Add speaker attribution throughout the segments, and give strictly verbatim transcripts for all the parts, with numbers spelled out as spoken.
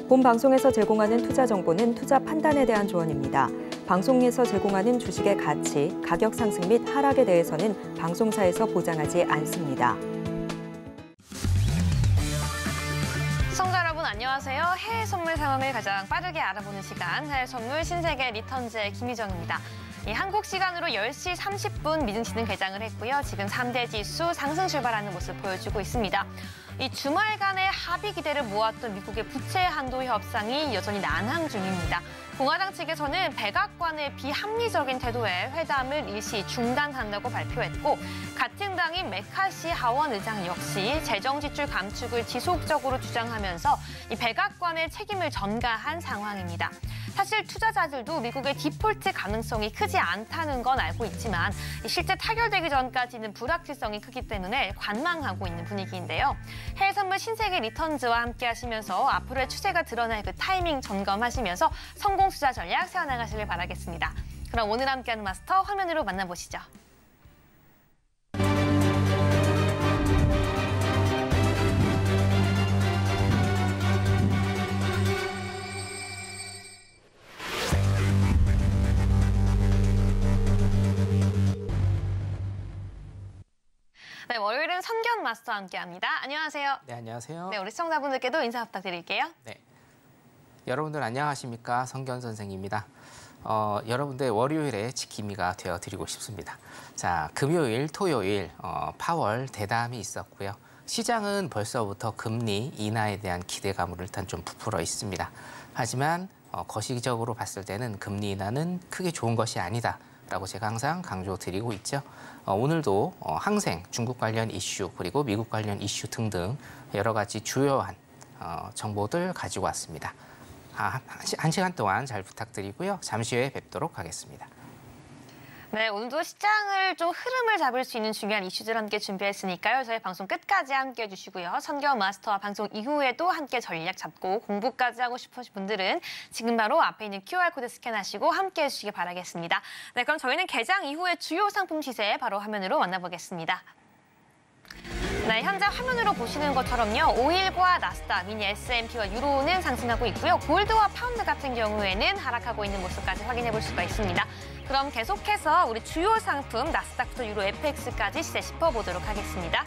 Speaker 1: 본 방송에서 제공하는 투자 정보는 투자 판단에 대한 조언입니다. 방송에서 제공하는 주식의 가치, 가격 상승 및 하락에 대해서는 방송사에서 보장하지 않습니다.
Speaker 2: 시청자 여러분 안녕하세요. 해외 선물 상황을 가장 빠르게 알아보는 시간, 해외 선물 신세계 리턴즈의 김희정입니다. 이 한국 시간으로 열 시 삼십 분 미증시는 개장을 했고요. 지금 삼 대 지수 상승 출발하는 모습 보여주고 있습니다. 이 주말간의 합의 기대를 모았던 미국의 부채 한도 협상이 여전히 난항 중입니다. 공화당 측에서는 백악관의 비합리적인 태도에 회담을 일시 중단한다고 발표했고, 같은 당인 메카시 하원 의장 역시 재정 지출 감축을 지속적으로 주장하면서 이 백악관의 책임을 전가한 상황입니다. 사실 투자자들도 미국의 디폴트 가능성이 크지 않다는 건 알고 있지만 실제 타결되기 전까지는 불확실성이 크기 때문에 관망하고 있는 분위기인데요. 해외 선물 신세계 리턴즈와 함께 하시면서 앞으로의 추세가 드러날 그 타이밍 점검하시면서 성공 투자 전략 세워나가시길 바라겠습니다. 그럼 오늘 함께하는 마스터 화면으로 만나보시죠. 네, 월요일은 선견 마스터와 함께합니다. 안녕하세요.
Speaker 3: 네, 안녕하세요.
Speaker 2: 네, 우리 시청자분들께도 인사 부탁드릴게요.
Speaker 3: 네, 여러분들 안녕하십니까? 선견 선생입니다. 어, 여러분들 월요일에 지킴이가 되어드리고 싶습니다. 자, 금요일, 토요일 어, 파월 대담이 있었고요. 시장은 벌써부터 금리 인하에 대한 기대감으로 일단 좀 부풀어 있습니다. 하지만 어, 거시적으로 봤을 때는 금리 인하는 크게 좋은 것이 아니다 라고 제가 항상 강조드리고 있죠. 어, 오늘도 어, 항생, 중국 관련 이슈, 그리고 미국 관련 이슈 등등 여러 가지 주요한 어, 정보들 가지고 왔습니다. 아, 한 시간 동안 잘 부탁드리고요. 잠시 후에 뵙도록 하겠습니다.
Speaker 2: 네, 오늘도 시장을 좀 흐름을 잡을 수 있는 중요한 이슈들 함께 준비했으니까요. 저희 방송 끝까지 함께 해주시고요. 선견 마스터와 방송 이후에도 함께 전략 잡고 공부까지 하고 싶으신 분들은 지금 바로 앞에 있는 큐알코드 스캔하시고 함께 해주시기 바라겠습니다. 네, 그럼 저희는 개장 이후의 주요 상품 시세 바로 화면으로 만나보겠습니다. 네, 현재 화면으로 보시는 것처럼요. 오일과 나스닥, 미니 에스 앤 피와 유로는 상승하고 있고요. 골드와 파운드 같은 경우에는 하락하고 있는 모습까지 확인해 볼 수가 있습니다. 그럼 계속해서 우리 주요 상품 나스닥부터 유로, 에프엑스까지 시세 짚어보도록 하겠습니다.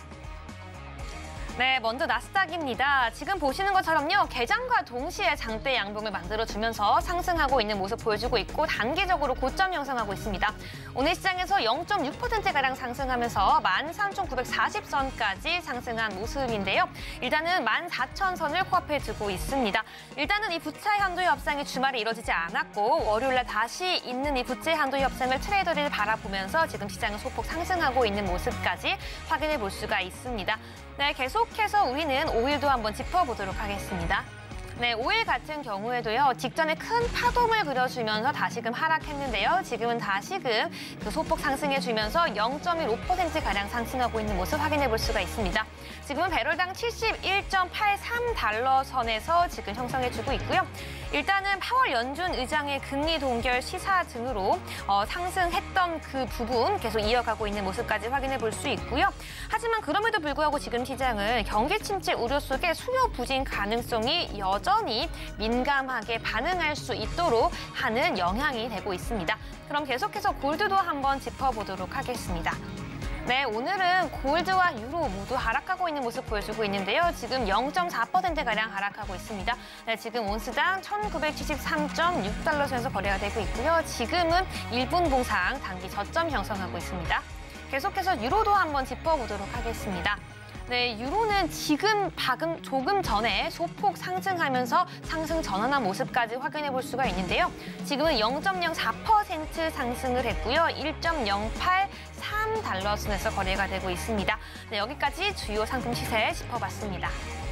Speaker 2: 네, 먼저 나스닥입니다. 지금 보시는 것처럼요. 개장과 동시에 장대 양봉을 만들어주면서 상승하고 있는 모습 보여주고 있고 단기적으로 고점 형성하고 있습니다. 오늘 시장에서 영 점 육 퍼센트가량 상승하면서 만 삼천구백사십 선까지 상승한 모습인데요. 일단은 만 사천 선을 코앞에 두고 있습니다. 일단은 이 부채 한도 협상이 주말에 이뤄지지 않았고 월요일날 다시 있는 이 부채 한도 협상을 트레이더들이 바라보면서 지금 시장은 소폭 상승하고 있는 모습까지 확인해 볼 수가 있습니다. 네, 계속해서 우리는 오일도 한번 짚어보도록 하겠습니다. 네, 오일 같은 경우에도요. 직전에 큰 파동을 그려주면서 다시금 하락했는데요. 지금은 다시금 그 소폭 상승해주면서 영 점 일오 퍼센트가량 상승하고 있는 모습 확인해 볼 수가 있습니다. 지금은 배럴당 칠십일 점 팔삼 달러 선에서 지금 형성해주고 있고요. 일단은 파월 연준 의장의 금리 동결 시사 등으로 어, 상승했던 그 부분 계속 이어가고 있는 모습까지 확인해 볼 수 있고요. 하지만 그럼에도 불구하고 지금 시장은 경기 침체 우려 속에 수요 부진 가능성이 여전히 민감하게 반응할 수 있도록 하는 영향이 되고 있습니다. 그럼 계속해서 골드도 한번 짚어보도록 하겠습니다. 네, 오늘은 골드와 유로 모두 하락하고 있는 모습 보여주고 있는데요. 지금 영 점 사 퍼센트가량 하락하고 있습니다. 네, 지금 온스당 천구백칠십삼 점 육 달러 선에서 거래가 되고 있고요. 지금은 일 분 봉상 단기 저점 형성하고 있습니다. 계속해서 유로도 한번 짚어보도록 하겠습니다. 네, 유로는 지금 방금 조금 전에 소폭 상승하면서 상승 전환한 모습까지 확인해 볼 수가 있는데요. 지금은 영 점 영사 퍼센트 상승을 했고요. 일 점 영팔삼 달러 선에서 거래가 되고 있습니다. 네, 여기까지 주요 상품 시세 짚어봤습니다.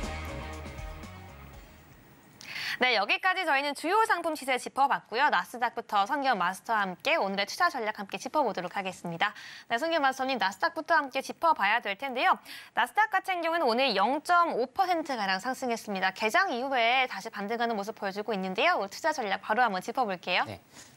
Speaker 2: 네, 여기까지 저희는 주요 상품 시세 짚어봤고요. 나스닥부터 선견 마스터와 함께 오늘의 투자 전략 함께 짚어보도록 하겠습니다. 네, 선견 마스터님, 나스닥부터 함께 짚어봐야 될 텐데요. 나스닥 같은 경우는 오늘 영 점 오 퍼센트가량 상승했습니다. 개장 이후에 다시 반등하는 모습 보여주고 있는데요. 오늘 투자 전략 바로 한번 짚어볼게요.
Speaker 3: 네,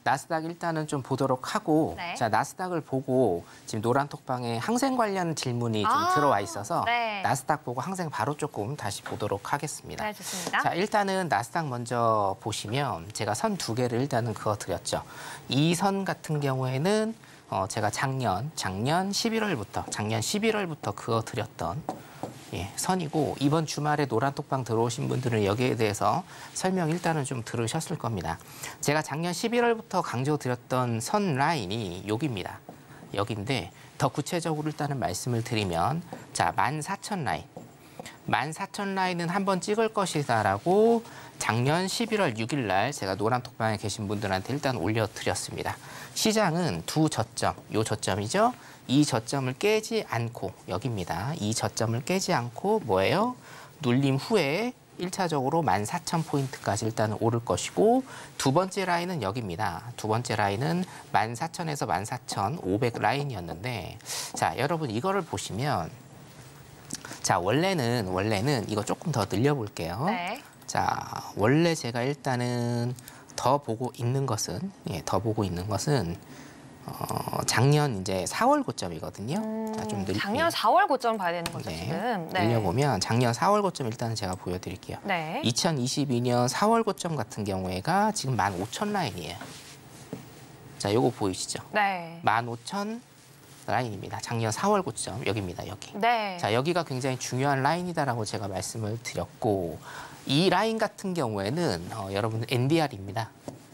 Speaker 3: 나스닥 일단은 좀 보도록 하고
Speaker 2: 네.
Speaker 3: 자 나스닥을 보고 지금 노란톡방에 항생 관련 질문이 좀
Speaker 2: 아,
Speaker 3: 들어와 있어서
Speaker 2: 네.
Speaker 3: 나스닥 보고 항생 바로 조금 다시 보도록 하겠습니다.
Speaker 2: 네, 좋습니다.
Speaker 3: 자 일단은 나스닥 먼저 보시면 제가 선 두 개를 일단은 그어드렸죠. 이 선 같은 경우에는 어, 제가 작년 작년 십일월부터 작년 십일월부터 그어드렸던 예, 선이고 이번 주말에 노란톡방 들어오신 분들은 여기에 대해서 설명 일단은 좀 들으셨을 겁니다. 제가 작년 십일월부터 강조드렸던 선 라인이 여기입니다. 여기인데 더 구체적으로 일단은 말씀을 드리면 자 만 사천 라인 만 사천 라인은 한번 찍을 것이다라고 작년 십일월 육일 날 제가 노란톡방에 계신 분들한테 일단 올려드렸습니다. 시장은 두 저점, 요 저점이죠. 이 저점을 깨지 않고 여기입니다. 이 저점을 깨지 않고 뭐예요? 눌림 후에 일 차적으로 만 사천 포인트까지 일단은 오를 것이고 두 번째 라인은 여기입니다. 두 번째 라인은 만 사천에서 만 사천 오백 라인이었는데 자 여러분 이거를 보시면 자 원래는 원래는 이거 조금 더 늘려볼게요.
Speaker 2: 네.
Speaker 3: 자 원래 제가 일단은 더 보고 있는 것은 예, 더 보고 있는 것은 어, 작년 이제 사월 고점이거든요.
Speaker 2: 음,
Speaker 3: 자, 좀 늘,
Speaker 2: 작년 사월 고점 봐야 되는 거죠,
Speaker 3: 네,
Speaker 2: 지금.
Speaker 3: 늘려보면 작년 사월 고점 일단은 제가 보여드릴게요.
Speaker 2: 네.
Speaker 3: 이천이십이 년 사월 고점 같은 경우에가 지금 만 오천 라인이에요. 자, 요거 보이시죠?
Speaker 2: 네.
Speaker 3: 만 오천 라인입니다. 작년 사월 고점 여기입니다. 여기.
Speaker 2: 네.
Speaker 3: 자, 여기가 굉장히 중요한 라인이다라고 제가 말씀을 드렸고 이 라인 같은 경우에는 어, 여러분 엔디알입니다.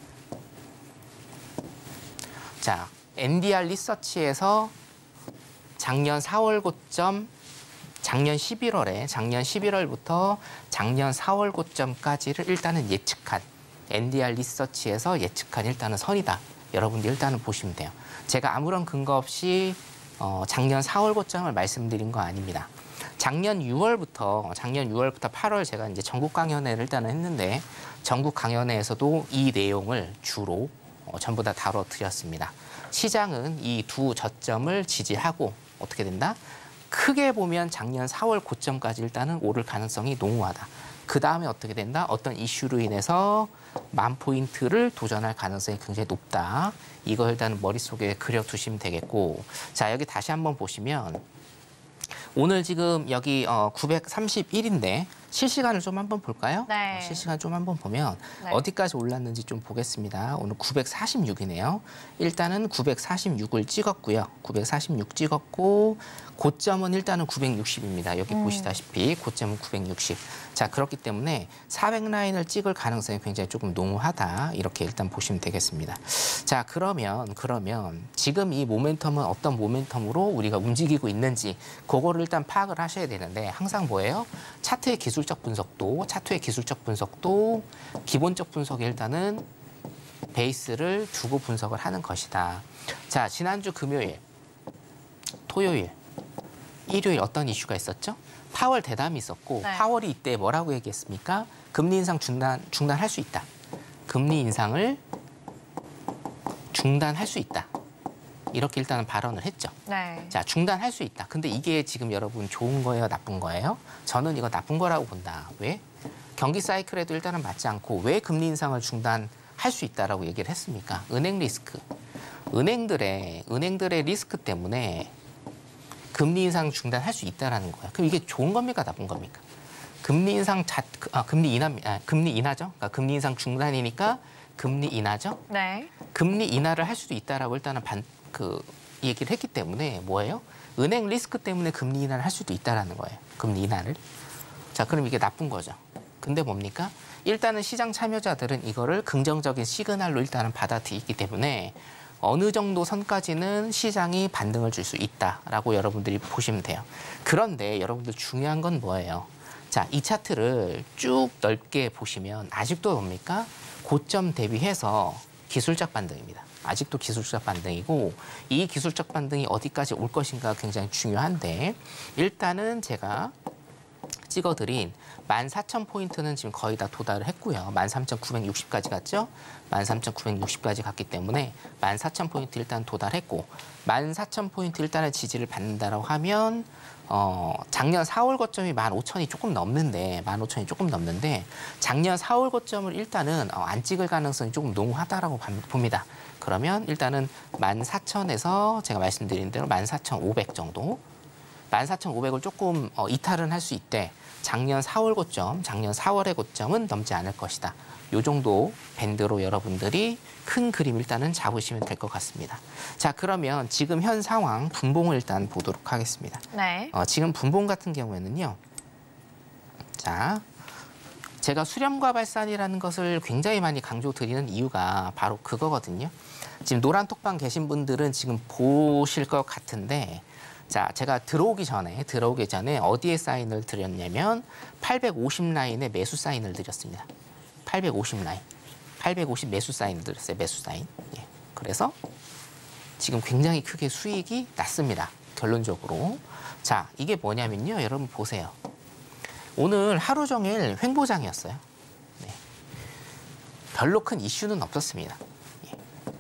Speaker 3: 자, 엔디알 리서치에서 작년 사월 고점, 작년 십일월에 작년 십일월부터 작년 사월 고점까지를 일단은 예측한 엔디알 리서치에서 예측한 일단은 선이다. 여러분들 일단은 보시면 돼요. 제가 아무런 근거 없이 어, 작년 사월 고점을 말씀드린 거 아닙니다. 작년 유월부터 작년 유월부터 팔월 제가 이제 전국 강연회를 일단은 했는데 전국 강연회에서도 이 내용을 주로 어, 전부 다 다뤄드렸습니다. 시장은 이 두 저점을 지지하고 어떻게 된다? 크게 보면 작년 사월 고점까지 일단은 오를 가능성이 농후하다. 그 다음에 어떻게 된다? 어떤 이슈로 인해서 만 포인트를 도전할 가능성이 굉장히 높다. 이거 일단 머릿속에 그려두시면 되겠고 자 여기 다시 한번 보시면 오늘 지금 여기 어, 구백삼십일인데 실시간을 좀 한번 볼까요?
Speaker 2: 네.
Speaker 3: 어, 실시간 좀 한번 보면
Speaker 2: 네.
Speaker 3: 어디까지 올랐는지 좀 보겠습니다. 오늘 구백사십육이네요. 일단은 구백사십육을 찍었고요. 구백사십육 찍었고 고점은 일단은 구백육십입니다. 여기
Speaker 2: 음.
Speaker 3: 보시다시피 고점은 구백육십. 자 그렇기 때문에 사백 라인을 찍을 가능성이 굉장히 조금 농후하다. 이렇게 일단 보시면 되겠습니다. 자 그러면 그러면 지금 이 모멘텀은 어떤 모멘텀으로 우리가 움직이고 있는지 그거를 일단 파악을 하셔야 되는데 항상 뭐예요? 차트의 기술적 분석도 차트의 기술적 분석도 기본적 분석에 일단은 베이스를 두고 분석을 하는 것이다. 자 지난주 금요일, 토요일, 일요일 어떤 이슈가 있었죠? 파월 대담이 있었고
Speaker 2: 네.
Speaker 3: 파월이 이때 뭐라고 얘기했습니까? 금리 인상 중단 중단할 수 있다. 금리 인상을 중단할 수 있다. 이렇게 일단은 발언을 했죠.
Speaker 2: 네.
Speaker 3: 자, 중단할 수 있다. 근데 이게 지금 여러분 좋은 거예요, 나쁜 거예요? 저는 이거 나쁜 거라고 본다. 왜? 경기 사이클에도 일단은 맞지 않고 왜 금리 인상을 중단할 수 있다라고 얘기를 했습니까? 은행 리스크. 은행들의 은행들의 리스크 때문에 금리 인상 중단할 수 있다라는 거야. 그럼 이게 좋은 겁니까, 나쁜 겁니까? 금리 인상 자, 아, 금리 인하, 아, 금리 인하죠. 그러니까 금리 인상 중단이니까 금리 인하죠.
Speaker 2: 네.
Speaker 3: 금리 인하를 할 수도 있다라고 일단은 반, 그 얘기를 했기 때문에 뭐예요? 은행 리스크 때문에 금리 인하를 할 수도 있다라는 거예요. 금리 인하를. 자, 그럼 이게 나쁜 거죠. 근데 뭡니까? 일단은 시장 참여자들은 이거를 긍정적인 시그널로 일단은 받아들이기 때문에 어느 정도 선까지는 시장이 반등을 줄 수 있다라고 여러분들이 보시면 돼요. 그런데 여러분들 중요한 건 뭐예요? 자, 이 차트를 쭉 넓게 보시면 아직도 뭡니까? 고점 대비해서 기술적 반등입니다. 아직도 기술적 반등이고 이 기술적 반등이 어디까지 올 것인가 굉장히 중요한데 일단은 제가 찍어드린 만 사천 포인트는 지금 거의 다 도달을 했고요. 만 삼천 구백육십까지 갔죠. 만 삼천 구백육십까지 갔기 때문에 만 사천 포인트 일단 도달했고 만 사천 포인트 일단은 지지를 받는다라고 하면 어, 작년 사월 고점이 만 오천이 조금 넘는데 만 오천이 조금 넘는데 작년 사월 고점을 일단은 어, 안 찍을 가능성이 조금 농후하다라고 봅니다. 그러면 일단은 만 사천에서 제가 말씀드린 대로 만 사천오백 정도, 만 사천오백을 조금 어, 이탈은 할 수 있대. 작년 사월 고점, 작년 사월의 고점은 넘지 않을 것이다. 요 정도 밴드로 여러분들이 큰 그림 일단은 잡으시면 될 것 같습니다. 자, 그러면 지금 현 상황 분봉을 일단 보도록 하겠습니다.
Speaker 2: 네.
Speaker 3: 어, 지금 분봉 같은 경우에는요. 자, 제가 수렴과 발산이라는 것을 굉장히 많이 강조드리는 이유가 바로 그거거든요. 지금 노란 톡방 계신 분들은 지금 보실 것 같은데, 자, 제가 들어오기 전에 들어오기 전에 어디에 사인을 드렸냐면 팔백오십 라인에 매수 사인을 드렸습니다. 팔백오십 라인, 팔백오십 매수 사인을 드렸어요. 매수 사인. 예. 그래서 지금 굉장히 크게 수익이 났습니다. 결론적으로. 자, 이게 뭐냐면요. 여러분 보세요. 오늘 하루 종일 횡보장이었어요. 네. 별로 큰 이슈는 없었습니다. 예.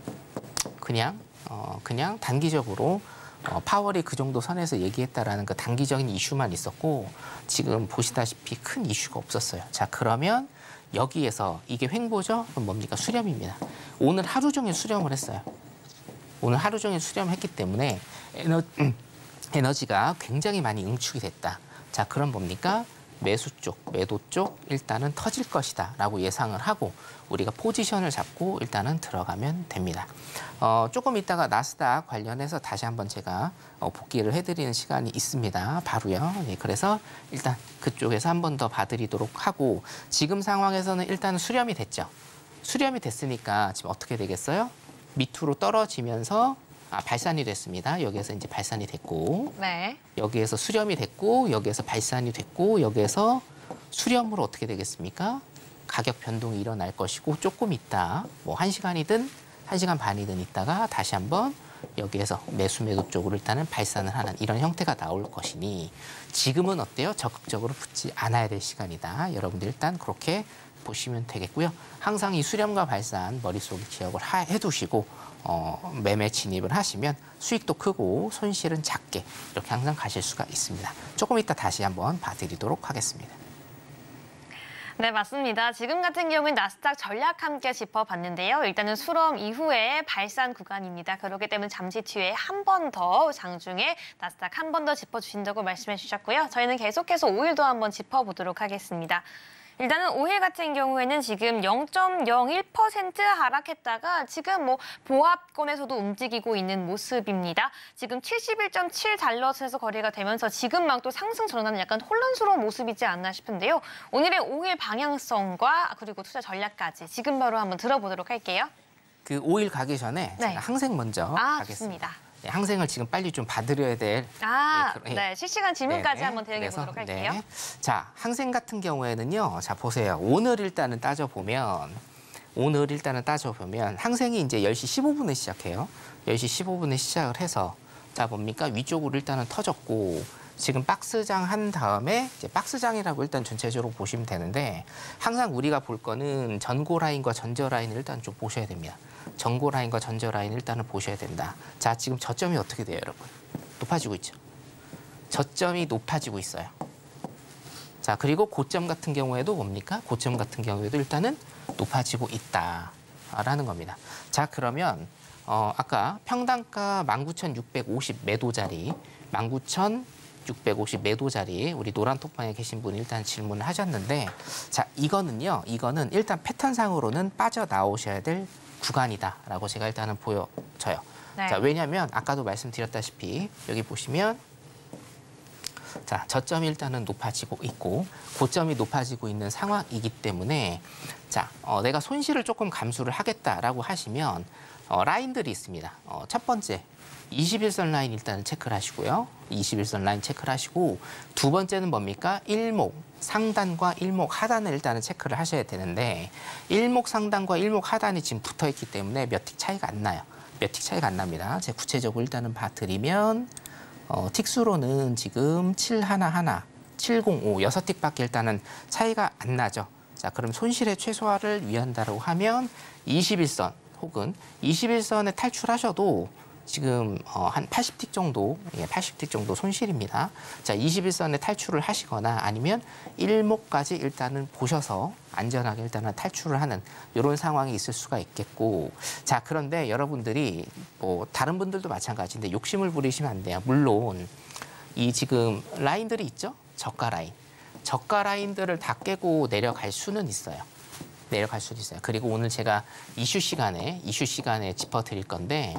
Speaker 3: 그냥 어, 그냥 단기적으로 어, 파월이 그 정도 선에서 얘기했다라는 그 단기적인 이슈만 있었고 지금 보시다시피 큰 이슈가 없었어요. 자, 그러면 여기에서 이게 횡보죠? 그럼 뭡니까? 수렴입니다. 오늘 하루 종일 수렴을 했어요. 오늘 하루 종일 수렴했기 때문에 에너, 에너지가 굉장히 많이 응축이 됐다. 자, 그럼 뭡니까? 매수 쪽, 매도 쪽 일단은 터질 것이다 라고 예상을 하고 우리가 포지션을 잡고 일단은 들어가면 됩니다. 어, 조금 있다가 나스닥 관련해서 다시 한번 제가 어, 복귀를 해드리는 시간이 있습니다. 바로요. 네, 그래서 일단 그쪽에서 한 번 더 봐드리도록 하고 지금 상황에서는 일단 수렴이 됐죠. 수렴이 됐으니까 지금 어떻게 되겠어요? 밑으로 떨어지면서 아, 발산이 됐습니다. 여기에서 이제 발산이 됐고,
Speaker 2: 네.
Speaker 3: 여기에서 수렴이 됐고, 여기에서 발산이 됐고, 여기에서 수렴으로 어떻게 되겠습니까? 가격 변동이 일어날 것이고 조금 있다. 뭐 한 시간이든 한 시간 반이든 있다가 다시 한번 여기에서 매수 매도 쪽으로 일단은 발산을 하는 이런 형태가 나올 것이니 지금은 어때요? 적극적으로 붙지 않아야 될 시간이다. 여러분들 일단 그렇게 보시면 되겠고요. 항상 이 수렴과 발산 머릿속에 기억을 하, 해두시고 어, 매매 진입을 하시면 수익도 크고 손실은 작게 이렇게 항상 가실 수가 있습니다. 조금 이따 다시 한번 봐드리도록 하겠습니다.
Speaker 2: 네, 맞습니다. 지금 같은 경우는 나스닥 전략 함께 짚어봤는데요. 일단은 수렴 이후에 발산 구간입니다. 그렇기 때문에 잠시 뒤에 한 번 더 장중에 나스닥 한 번 더 짚어주신다고 말씀해 주셨고요. 저희는 계속해서 오 일도 한번 짚어보도록 하겠습니다. 일단은 오 일 같은 경우에는 지금 영 점 영일 퍼센트 하락했다가 지금 뭐 보합권에서도 움직이고 있는 모습입니다. 지금 칠십일 점 칠 달러에서 거래가 되면서 지금 막 또 상승 전환은 약간 혼란스러운 모습이지 않나 싶은데요. 오늘의 오 일 방향성과 그리고 투자 전략까지 지금 바로 한번 들어보도록 할게요.
Speaker 3: 그 오 일 가기 전에
Speaker 2: 네.
Speaker 3: 제가 항생 먼저
Speaker 2: 아,
Speaker 3: 가겠습니다.
Speaker 2: 좋습니다.
Speaker 3: 네, 항생을 지금 빨리 좀 봐드려야 될.
Speaker 2: 아,
Speaker 3: 예, 그, 예.
Speaker 2: 네. 실시간 질문까지
Speaker 3: 네네.
Speaker 2: 한번 대응해
Speaker 3: 그래서,
Speaker 2: 보도록 할게요.
Speaker 3: 네. 자, 항생 같은 경우에는요. 자, 보세요. 오늘 일단은 따져보면 오늘 일단은 따져보면 항생이 이제 열 시 십오 분에 시작해요. 열 시 십오 분에 시작을 해서 자, 뭡니까? 위쪽으로 일단은 터졌고 지금 박스장 한 다음에 이제 박스장이라고 일단 전체적으로 보시면 되는데 항상 우리가 볼 거는 전고 라인과 전저 라인을 일단 좀 보셔야 됩니다. 전고 라인과 전저 라인 일단은 보셔야 된다. 자, 지금 저점이 어떻게 돼요, 여러분? 높아지고 있죠. 저점이 높아지고 있어요. 자, 그리고 고점 같은 경우에도 뭡니까? 고점 같은 경우에도 일단은 높아지고 있다라는 겁니다. 자, 그러면 어, 아까 평단가 만 구천 육백오십 매도 자리, 만 구천 육백오십 매도 자리 우리 노란 톡방에 계신 분이 일단 질문을 하셨는데 자, 이거는요. 이거는 일단 패턴상으로는 빠져나오셔야 될 구간이다라고 제가 일단은 보여져요.
Speaker 2: 네.
Speaker 3: 자, 왜냐하면 아까도 말씀드렸다시피 여기 보시면 자, 저점이 일단은 높아지고 있고 고점이 높아지고 있는 상황이기 때문에 자, 어, 내가 손실을 조금 감수를 하겠다라고 하시면 어, 라인들이 있습니다. 어, 첫 번째 이십일 선 라인 일단은 체크를 하시고요. 이십일 선 라인 체크를 하시고 두 번째는 뭡니까? 일목 상단과 일목 하단을 일단은 체크를 하셔야 되는데 일목 상단과 일목 하단이 지금 붙어 있기 때문에 몇 틱 차이가 안 나요. 몇 틱 차이가 안 납니다. 제가 구체적으로 일단은 봐드리면 어, 틱수로는 지금 칠백십일, 칠백오, 여섯 틱밖에 일단은 차이가 안 나죠. 자, 그럼 손실의 최소화를 위한다고 하면 이십일 선 혹은 이십일 선에 탈출하셔도 지금 어, 한 팔십 틱 정도, 예, 팔십 틱 정도 손실입니다. 자, 이십일 선에 탈출을 하시거나 아니면 일목까지 일단은 보셔서 안전하게 일단은 탈출을 하는 이런 상황이 있을 수가 있겠고, 자, 그런데 여러분들이 뭐 다른 분들도 마찬가지인데 욕심을 부리시면 안 돼요. 물론 이 지금 라인들이 있죠? 저가 라인. 저가 라인들을 다 깨고 내려갈 수는 있어요. 내려갈 수도 있어요. 그리고 오늘 제가 이슈 시간에 이슈 시간에 짚어드릴 건데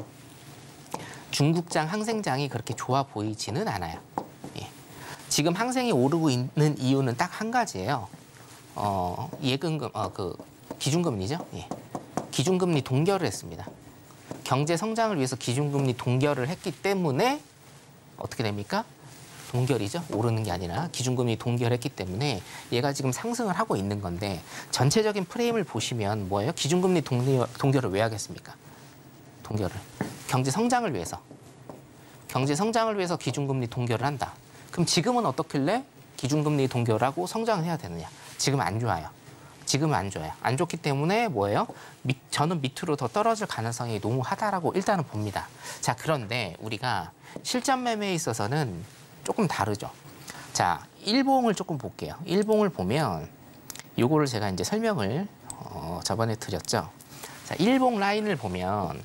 Speaker 3: 중국장 항생장이 그렇게 좋아 보이지는 않아요. 예. 지금 항생이 오르고 있는 이유는 딱 한 가지예요. 어, 예금금, 어, 그 기준금리죠. 예. 기준금리 동결을 했습니다. 경제 성장을 위해서 기준금리 동결을 했기 때문에 어떻게 됩니까? 동결이죠. 오르는 게 아니라 기준금리 동결했기 때문에 얘가 지금 상승을 하고 있는 건데 전체적인 프레임을 보시면 뭐예요? 기준금리 동결, 동결을 왜 하겠습니까? 동결을. 경제 성장을 위해서. 경제 성장을 위해서 기준금리 동결을 한다. 그럼 지금은 어떻길래 기준금리 동결하고 성장을 해야 되느냐? 지금 안 좋아요. 지금은 안 좋아요. 안 좋기 때문에 뭐예요? 밑, 저는 밑으로 더 떨어질 가능성이 농후하다라고 일단은 봅니다. 자, 그런데 우리가 실전 매매에 있어서는 조금 다르죠. 자, 일봉을 조금 볼게요. 일봉을 보면 요거를 제가 이제 설명을 어, 저번에 드렸죠. 자, 일봉 라인을 보면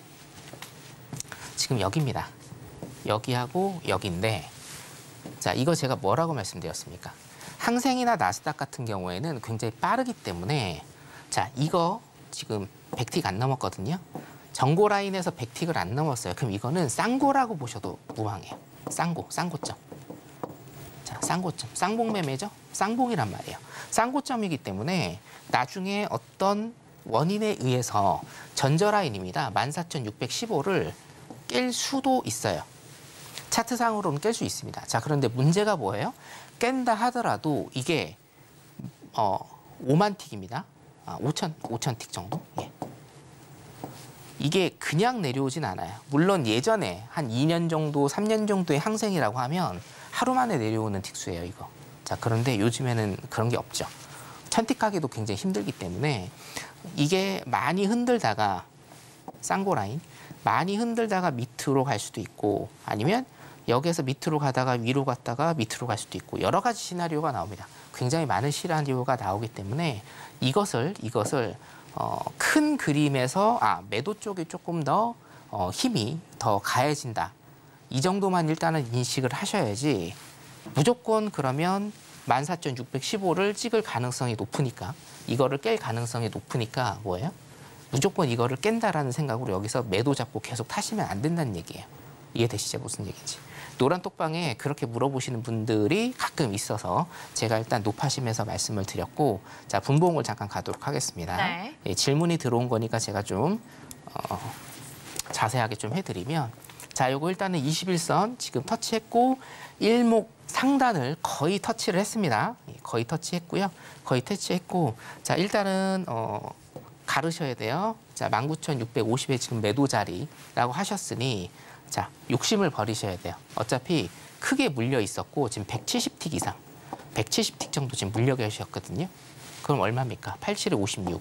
Speaker 3: 지금 여기입니다. 여기하고 여기인데, 자, 이거 제가 뭐라고 말씀드렸습니까? 항생이나 나스닥 같은 경우에는 굉장히 빠르기 때문에, 자, 이거 지금 백 틱 안 넘었거든요. 정고 라인에서 백 틱을 안 넘었어요. 그럼 이거는 쌍고라고 보셔도 무방해요. 쌍고, 쌍고점. 자, 쌍고점, 쌍봉 매매죠? 쌍봉이란 말이에요. 쌍고점이기 때문에 나중에 어떤 원인에 의해서 전저 라인입니다. 만 사천 육백십오를 깰 수도 있어요. 차트상으로는 깰 수 있습니다. 자, 그런데 문제가 뭐예요? 깬다 하더라도 이게 어, 오만 틱입니다. 아, 오천, 오천 틱 정도? 예. 이게 그냥 내려오진 않아요. 물론 예전에 한 이 년 정도, 삼 년 정도의 항생이라고 하면 하루 만에 내려오는 틱수예요, 이거. 자, 그런데 요즘에는 그런 게 없죠. 천 틱 가기도 굉장히 힘들기 때문에 이게 많이 흔들다가 쌍고 라인, 많이 흔들다가 밑으로 갈 수도 있고 아니면 여기에서 밑으로 가다가 위로 갔다가 밑으로 갈 수도 있고 여러 가지 시나리오가 나옵니다. 굉장히 많은 시나리오가 나오기 때문에 이것을 이것을 어, 큰 그림에서 아 매도 쪽이 조금 더 어, 힘이 더 가해진다. 이 정도만 일단은 인식을 하셔야지 무조건 그러면 만 사천 육백십오를 찍을 가능성이 높으니까 이거를 깰 가능성이 높으니까 뭐예요? 무조건 이거를 깬다라는 생각으로 여기서 매도 잡고 계속 타시면 안 된다는 얘기예요. 이해되시죠? 무슨 얘기인지. 노란 똑방에 그렇게 물어보시는 분들이 가끔 있어서 제가 일단 높아심에서 말씀을 드렸고, 자, 분봉을 잠깐 가도록 하겠습니다.
Speaker 2: 네.
Speaker 3: 예, 질문이 들어온 거니까 제가 좀 어, 자세하게 좀 해드리면, 자, 요거 일단은 이십일 선 지금 터치했고 일목 상단을 거의 터치를 했습니다. 예, 거의 터치했고요. 거의 터치했고, 자, 일단은 어, 가르셔야 돼요. 자, 만 구천 육백오십에 지금 매도 자리라고 하셨으니, 자, 욕심을 버리셔야 돼요. 어차피 크게 물려 있었고 지금 백칠십 틱 이상, 백칠십 틱 정도 지금 물려 계셨거든요. 그럼 얼마입니까? 팔십칠에 오십육.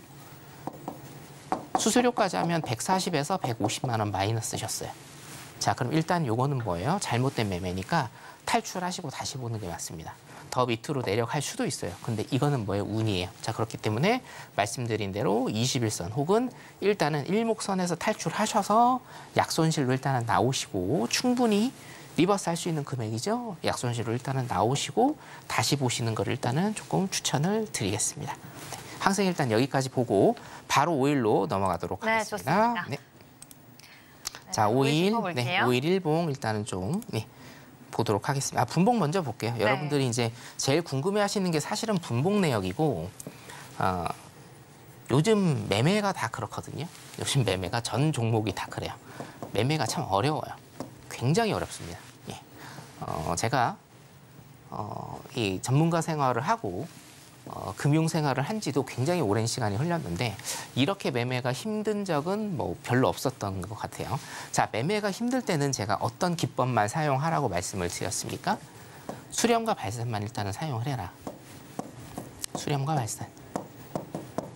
Speaker 3: 수수료까지 하면 백사십에서 백오십만 원 마이너스셨어요. 자, 그럼 일단 요거는 뭐예요? 잘못된 매매니까 탈출하시고 다시 보는 게 맞습니다. 더 밑으로 내려갈 수도 있어요. 근데 이거는 뭐예요? 운이에요. 자, 그렇기 때문에 말씀드린 대로 이십일 선 혹은 일단은 일목선에서 탈출하셔서 약손실로 일단은 나오시고 충분히 리버스 할 수 있는 금액이죠. 약손실로 일단은 나오시고 다시 보시는 걸 일단은 조금 추천을 드리겠습니다. 네, 항상 일단 여기까지 보고 바로 오 일로 넘어가도록
Speaker 2: 네,
Speaker 3: 하겠습니다.
Speaker 2: 좋습니다.
Speaker 3: 네. 자, 오 일, 네,
Speaker 2: 오
Speaker 3: 오 일 일봉 일단은 좀 네, 보도록 하겠습니다. 아, 분봉 먼저 볼게요.
Speaker 2: 네.
Speaker 3: 여러분들이 이제 제일 궁금해하시는 게 사실은 분봉 내역이고, 어, 요즘 매매가 다 그렇거든요. 요즘 매매가 전 종목이 다 그래요. 매매가 참 어려워요. 굉장히 어렵습니다. 예. 어, 제가 어, 이 전문가 생활을 하고 어, 금융 생활을 한 지도 굉장히 오랜 시간이 흘렀는데 이렇게 매매가 힘든 적은 뭐 별로 없었던 것 같아요. 자, 매매가 힘들 때는 제가 어떤 기법만 사용하라고 말씀을 드렸습니까? 수렴과 발산만 일단은 사용을 해라. 수렴과 발산.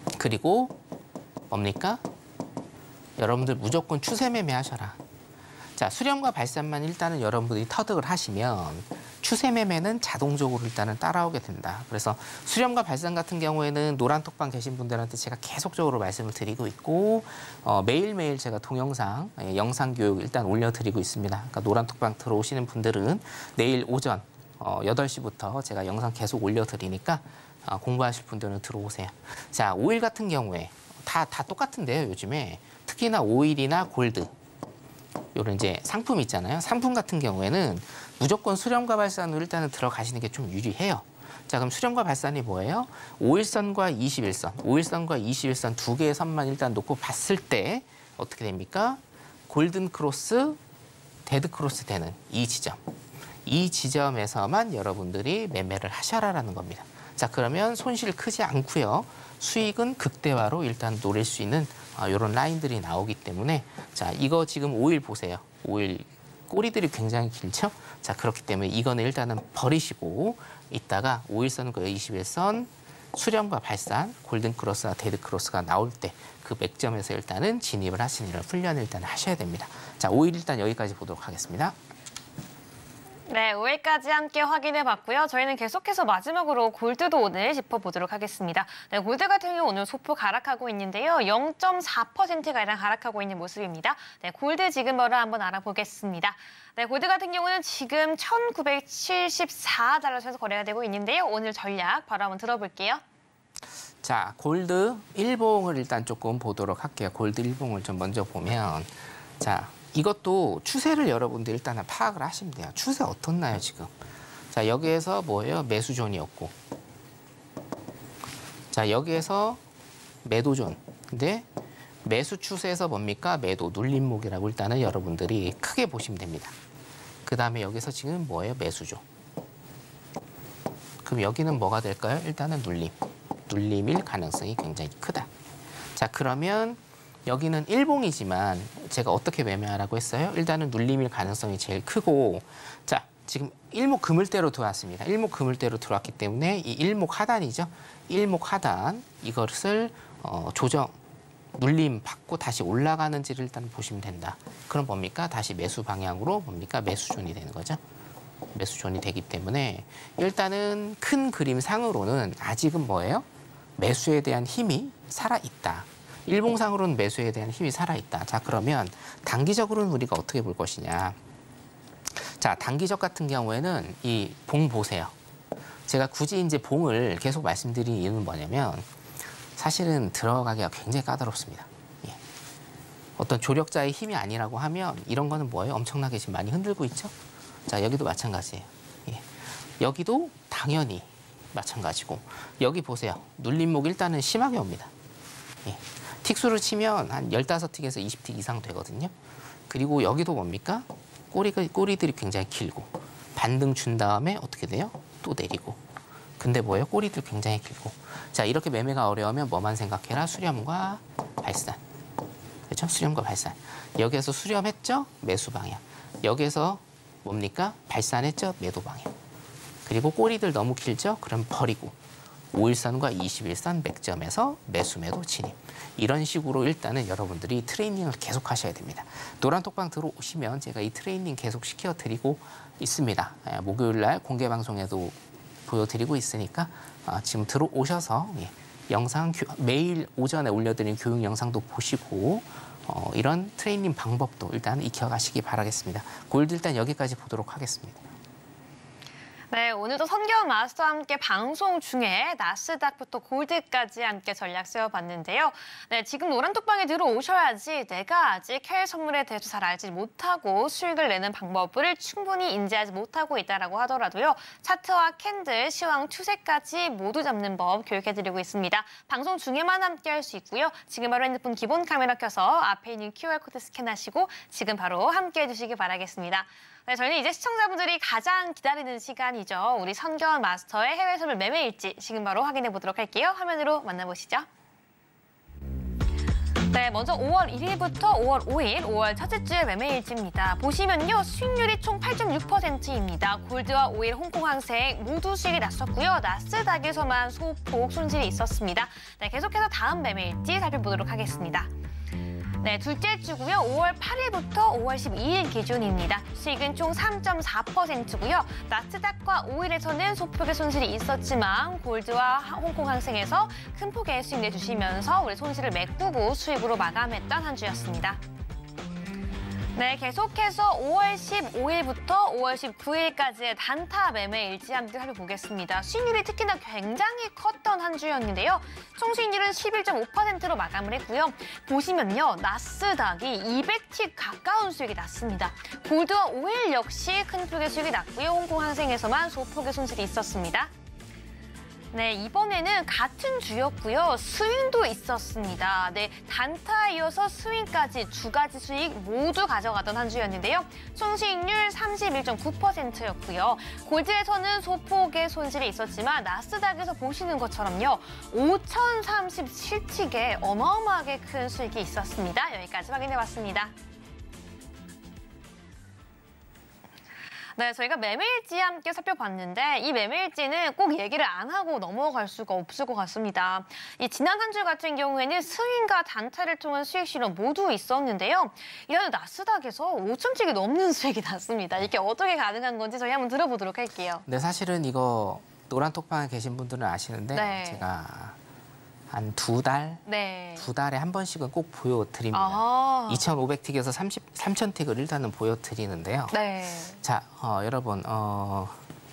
Speaker 3: 그리고 뭡니까? 여러분들 무조건 추세 매매 하셔라. 자, 수렴과 발산만 일단은 여러분들이 터득을 하시면 추세 매매는 자동적으로 일단은 따라오게 된다. 그래서 수렴과 발산 같은 경우에는 노란 톡방 계신 분들한테 제가 계속적으로 말씀을 드리고 있고 어, 매일매일 제가 동영상, 예, 영상 교육 일단 올려드리고 있습니다. 그러니까 노란 톡방 들어오시는 분들은 내일 오전 어, 여덟 시부터 제가 영상 계속 올려드리니까 어, 공부하실 분들은 들어오세요. 자, 오일 같은 경우에 다, 다 똑같은데요, 요즘에. 특히나 오일이나 골드. 요런 이제 상품 있잖아요. 상품 같은 경우에는 무조건 수렴과 발산으로 일단은 들어가시는 게 좀 유리해요. 자, 그럼 수렴과 발산이 뭐예요? 오일선과 이십일선, 오일선과 이십일선 두 개의 선만 일단 놓고 봤을 때 어떻게 됩니까? 골든 크로스, 데드 크로스 되는 이 지점. 이 지점에서만 여러분들이 매매를 하셔라라는 겁니다. 자, 그러면 손실 크지 않고요. 수익은 극대화로 일단 노릴 수 있는 이런 라인들이 나오기 때문에 자, 이거 지금 오일 보세요. 오일 꼬리들이 굉장히 길죠? 자, 그렇기 때문에 이거는 일단은 버리시고 이따가 오일선과 이십일선 수렴과 발산, 골든 크로스나 데드 크로스가 나올 때 그 맥점에서 일단은 진입을 하시는 이런 훈련을 일단 하셔야 됩니다. 자, 오일 일단 여기까지 보도록 하겠습니다.
Speaker 2: 네, 오일까지 함께 확인해 봤고요. 저희는 계속해서 마지막으로 골드도 오늘 짚어보도록 하겠습니다. 네, 골드 같은 경우 오늘 소폭 하락하고 있는데요. 영 점 사 퍼센트가량 하락하고 있는 모습입니다. 네, 골드 지금 뭐를 한번 알아보겠습니다. 네, 골드 같은 경우는 지금 천구백칠십사 달러 선에서 거래가 되고 있는데요. 오늘 전략 바로 한번 들어볼게요.
Speaker 3: 자, 골드 일봉을 일단 조금 보도록 할게요. 골드 일봉을 좀 먼저 보면 자, 이것도 추세를 여러분들 일단은 파악을 하시면 돼요. 추세 어떻나요, 지금? 자, 여기에서 뭐예요? 매수존이었고. 자, 여기에서 매도존. 근데 매수 추세에서 뭡니까? 매도, 눌림목이라고 일단은 여러분들이 크게 보시면 됩니다. 그 다음에 여기서 지금 뭐예요? 매수존. 그럼 여기는 뭐가 될까요? 일단은 눌림. 눌림일 가능성이 굉장히 크다. 자, 그러면 여기는 일봉이지만 제가 어떻게 매매하라고 했어요? 일단은 눌림일 가능성이 제일 크고 자, 지금 일목 그물대로 들어왔습니다. 일목 그물대로 들어왔기 때문에 이 일목 하단이죠. 일목 하단 이것을 어, 조정, 눌림 받고 다시 올라가는지를 일단 보시면 된다. 그럼 뭡니까? 다시 매수 방향으로 뭡니까? 매수존이 되는 거죠. 매수존이 되기 때문에 일단은 큰 그림 상으로는 아직은 뭐예요? 매수에 대한 힘이 살아있다. 일봉상으로는 매수에 대한 힘이 살아있다. 자, 그러면 단기적으로는 우리가 어떻게 볼 것이냐. 자, 단기적 같은 경우에는 이 봉 보세요. 제가 굳이 이제 봉을 계속 말씀드린 이유는 뭐냐면 사실은 들어가기가 굉장히 까다롭습니다. 예. 어떤 조력자의 힘이 아니라고 하면 이런 거는 뭐예요? 엄청나게 지금 많이 흔들고 있죠? 자, 여기도 마찬가지예요. 예. 여기도 당연히 마찬가지고 여기 보세요. 눌림목 일단은 심하게 옵니다. 예. 틱수를 치면 한 열다섯 틱에서 이십 틱 이상 되거든요. 그리고 여기도 뭡니까? 꼬리가, 꼬리들이 굉장히 길고 반등 준 다음에 어떻게 돼요? 또 내리고. 근데 뭐예요? 꼬리들 굉장히 길고. 자, 이렇게 매매가 어려우면 뭐만 생각해라? 수렴과 발산. 그렇죠? 수렴과 발산. 여기에서 수렴했죠? 매수 방향. 여기에서 뭡니까? 발산했죠? 매도 방향. 그리고 꼬리들 너무 길죠? 그럼 버리고. 오일선과 이십일선 맥점에서 매수 매도 진입. 이런 식으로 일단은 여러분들이 트레이닝을 계속 하셔야 됩니다. 노란 톡방 들어오시면 제가 이 트레이닝 계속 시켜드리고 있습니다. 목요일 날 공개 방송에도 보여드리고 있으니까 지금 들어오셔서 영상 매일 오전에 올려드리는 교육 영상도 보시고 어, 이런 트레이닝 방법도 일단 익혀가시기 바라겠습니다. 골드 일단 여기까지 보도록 하겠습니다.
Speaker 2: 네, 오늘도 선경 마스터와 함께 방송 중에 나스닥부터 골드까지 함께 전략 세워봤는데요. 네, 지금 노란 톡방에 들어오셔야지 내가 아직 해외 선물에 대해서 잘 알지 못하고 수익을 내는 방법을 충분히 인지하지 못하고 있다라고 하더라도요. 차트와 캔들, 시황, 추세까지 모두 잡는 법 교육해드리고 있습니다. 방송 중에만 함께 할 수 있고요. 지금 바로 핸드폰 기본 카메라 켜서 앞에 있는 큐알 코드 스캔하시고 지금 바로 함께 해주시기 바라겠습니다. 네, 저희는 이제 시청자분들이 가장 기다리는 시간이죠. 우리 선경 마스터의 해외 선물 매매 일지 지금 바로 확인해 보도록 할게요. 화면으로 만나보시죠. 네, 먼저 오월 일일부터 오월 오일, 오월 첫째 주의 매매 일지입니다. 보시면요, 수익률이 총 팔 점 육 퍼센트입니다. 골드와 오일, 홍콩 항생 모두 수익이 났었고요. 나스닥에서만 소폭 손실이 있었습니다. 네, 계속해서 다음 매매 일지 살펴보도록 하겠습니다. 네, 둘째 주고요. 오월 팔일부터 오월 십이일 기준입니다. 수익은 총 삼 점 사 퍼센트고요. 나스닥과 오일에서는 소폭의 손실이 있었지만 골드와 홍콩 항생에서 큰 폭의 수익 내주시면서 우리 손실을 메꾸고 수익으로 마감했던 한 주였습니다. 네, 계속해서 오월 십오일부터 오월 십구일까지의 단타 매매 일지 함께 살펴보겠습니다. 수익률이 특히나 굉장히 컸던 한 주였는데요. 총 수익률은 십일 점 오 퍼센트로 마감을 했고요. 보시면요, 나스닥이 이백 티 가까운 수익이 났습니다. 골드와 오일 역시 큰 폭의 수익이 났고요. 홍콩 항생에서만 소폭의 손실이 있었습니다. 네, 이번에는 같은 주였고요. 스윙도 있었습니다. 네, 단타에 이어서 스윙까지 두 가지 수익 모두 가져가던 한 주였는데요. 총 수익률 삼십일 점 구 퍼센트였고요. 골드에서는 소폭의 손실이 있었지만 나스닥에서 보시는 것처럼요. 오천삼십칠 틱의 어마어마하게 큰 수익이 있었습니다. 여기까지 확인해봤습니다. 네, 저희가 매매일지 함께 살펴봤는데 이 매매일지는 꼭 얘기를 안 하고 넘어갈 수가 없을 것 같습니다. 이 지난 한 주 같은 경우에는 스윙과 단타를 통한 수익 실현 모두 있었는데요. 이런 나스닥에서 오천 틱이 넘는 수익이 났습니다. 이게 어떻게 가능한 건지 저희 한번 들어보도록 할게요.
Speaker 3: 네, 사실은 이거 노란 톡방에 계신 분들은 아시는데
Speaker 2: 네.
Speaker 3: 제가 한 두 달,
Speaker 2: 네.
Speaker 3: 두 달에 한 번씩은 꼭 보여드립니다.
Speaker 2: 아.
Speaker 3: 이천오백 틱에서 삼천 틱을 일단은 보여드리는데요.
Speaker 2: 네.
Speaker 3: 자, 어, 여러분, 어,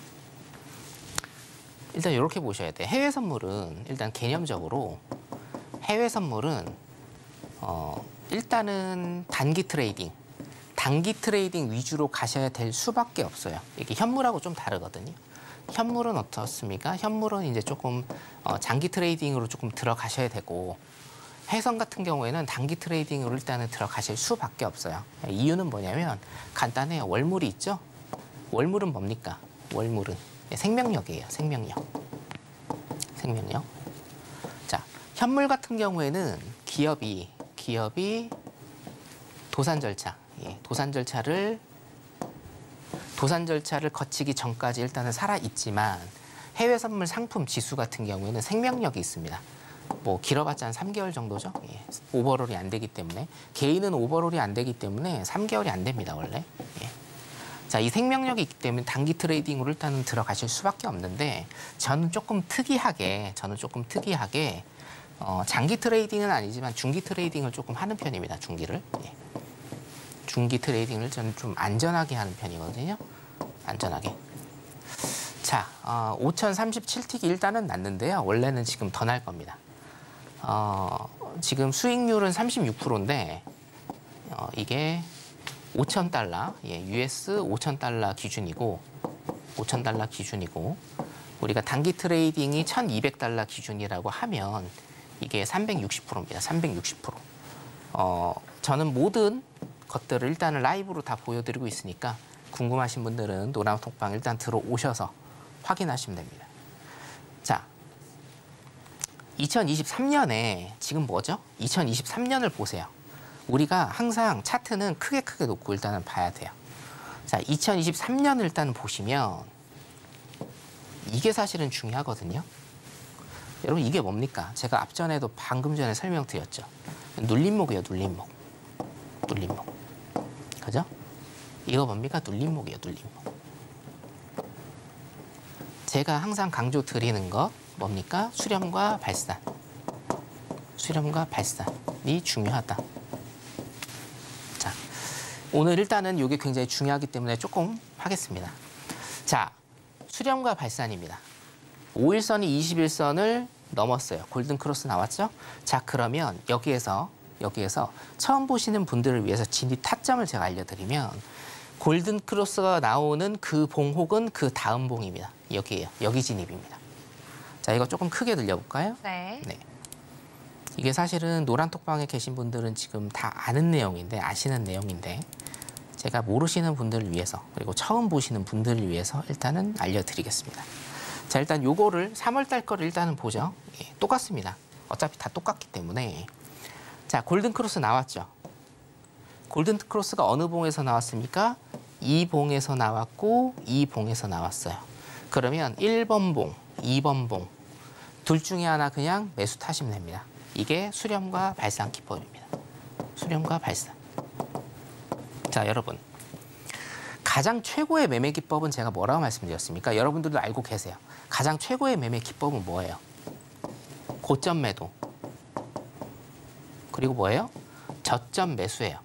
Speaker 3: 일단 이렇게 보셔야 돼요. 해외 선물은 일단 개념적으로 해외 선물은 어, 일단은 단기 트레이딩, 단기 트레이딩 위주로 가셔야 될 수밖에 없어요. 이게 현물하고 좀 다르거든요. 현물은 어떻습니까? 현물은 이제 조금 어, 장기 트레이딩으로 조금 들어가셔야 되고 해선 같은 경우에는 단기 트레이딩으로 일단은 들어가실 수밖에 없어요. 이유는 뭐냐면 간단해요. 월물이 있죠? 월물은 뭡니까? 월물은 생명력이에요. 생명력. 생명력. 자, 현물 같은 경우에는 기업이 기업이 도산 절차, 예, 도산 절차를 도산 절차를 거치기 전까지 일단은 살아있지만 해외 선물 상품 지수 같은 경우에는 생명력이 있습니다. 뭐 길어봤자 한 삼 개월 정도죠. 예, 오버롤이 안 되기 때문에 개인은 오버롤이 안 되기 때문에 삼 개월이 안 됩니다. 원래. 예. 자, 이 생명력이 있기 때문에 단기 트레이딩으로 일단은 들어가실 수밖에 없는데 저는 조금 특이하게 저는 조금 특이하게 어, 장기 트레이딩은 아니지만 중기 트레이딩을 조금 하는 편입니다. 중기를. 예. 중기 트레이딩을 저는 좀 안전하게 하는 편이거든요. 안전하게. 자, 어, 오천삼십칠 틱이 일단은 났는데요. 원래는 지금 더 날 겁니다. 어, 지금 수익률은 삼십육 퍼센트인데 어, 이게 오천 달러, 예, 유에스 오천 달러 기준이고 오천 달러 기준이고 우리가 단기 트레이딩이 천이백 달러 기준이라고 하면 이게 삼백육십 퍼센트입니다. 삼백육십 퍼센트. 어, 저는 모든 것들을 일단은 라이브로 다 보여드리고 있으니까 궁금하신 분들은 노란 톡방 일단 들어오셔서 확인하시면 됩니다. 자, 이천이십삼 년에 지금 뭐죠? 이천이십삼 년을 보세요. 우리가 항상 차트는 크게 크게 놓고 일단은 봐야 돼요. 자, 이천이십삼 년을 일단 보시면 이게 사실은 중요하거든요. 여러분 이게 뭡니까? 제가 앞전에도 방금 전에 설명드렸죠. 눌림목이에요, 눌림목. 눌림목. 그죠? 이거 뭡니까? 눌림목이에요, 눌림목. 제가 항상 강조 드리는 것 뭡니까? 수렴과 발산. 수렴과 발산이 중요하다. 자, 오늘 일단은 이게 굉장히 중요하기 때문에 조금 하겠습니다. 자, 수렴과 발산입니다. 오일선이 이십일선을 넘었어요. 골든 크로스 나왔죠? 자, 그러면 여기에서 여기에서 처음 보시는 분들을 위해서 진입 타점을 제가 알려드리면 골든 크로스가 나오는 그 봉 혹은 그 다음 봉입니다. 여기에요. 여기 진입입니다. 자, 이거 조금 크게 들려볼까요?
Speaker 2: 네.
Speaker 3: 네. 이게 사실은 노란 톡방에 계신 분들은 지금 다 아는 내용인데 아시는 내용인데 제가 모르시는 분들을 위해서 그리고 처음 보시는 분들을 위해서 일단은 알려드리겠습니다. 자, 일단 요거를 삼월 달 거를 일단은 보죠. 예, 똑같습니다. 어차피 다 똑같기 때문에. 자, 골든 크로스 나왔죠. 골든 크로스가 어느 봉에서 나왔습니까? 이 봉에서 나왔고 이 봉에서 나왔어요. 그러면 일 번 봉, 이 번 봉 둘 중에 하나 그냥 매수 타시면 됩니다. 이게 수렴과 발산 기법입니다. 수렴과 발산. 자, 여러분. 가장 최고의 매매 기법은 제가 뭐라고 말씀드렸습니까? 여러분들도 알고 계세요. 가장 최고의 매매 기법은 뭐예요? 고점 매도. 그리고 뭐예요? 저점 매수예요.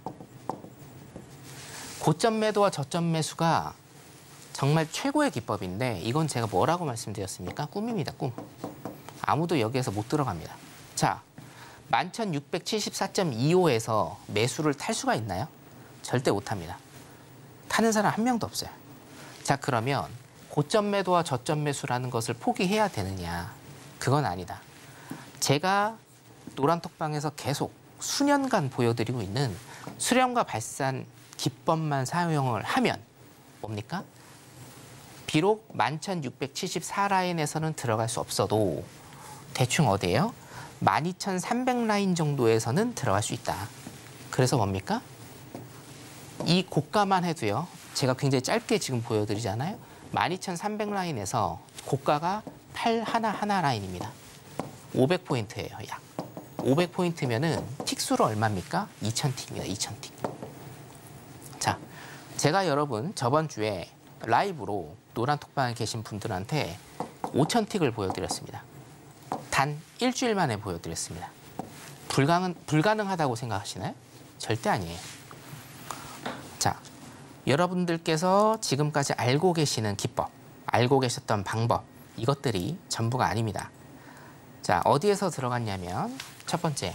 Speaker 3: 고점 매도와 저점 매수가 정말 최고의 기법인데 이건 제가 뭐라고 말씀드렸습니까? 꿈입니다, 꿈. 아무도 여기에서 못 들어갑니다. 자, 만 천육백칠십사 점 이오에서 매수를 탈 수가 있나요? 절대 못합니다. 타는 사람 한 명도 없어요. 자, 그러면 고점 매도와 저점 매수라는 것을 포기해야 되느냐? 그건 아니다. 제가 노란톡방에서 계속 수년간 보여드리고 있는 수렴과 발산 기법만 사용을 하면 뭡니까? 비록 만 천육백칠십사 라인에서는 들어갈 수 없어도 대충 어디예요? 만 이천삼백 라인 정도에서는 들어갈 수 있다. 그래서 뭡니까? 이 고가만 해도요. 제가 굉장히 짧게 지금 보여드리잖아요. 만 이천삼백 라인에서 고가가 팔백십일 라인입니다. 오백 포인트예요. 약. 오백 포인트면은 틱수로 얼마입니까? 이천 틱입니다. 이천 틱. 자, 제가 여러분 저번 주에 라이브로 노란톡방에 계신 분들한테 오천 틱을 보여드렸습니다. 단 일주일 만에 보여드렸습니다. 불가능, 불가능하다고 생각하시나요? 절대 아니에요. 자, 여러분들께서 지금까지 알고 계시는 기법, 알고 계셨던 방법, 이것들이 전부가 아닙니다. 자, 어디에서 들어갔냐면 첫 번째,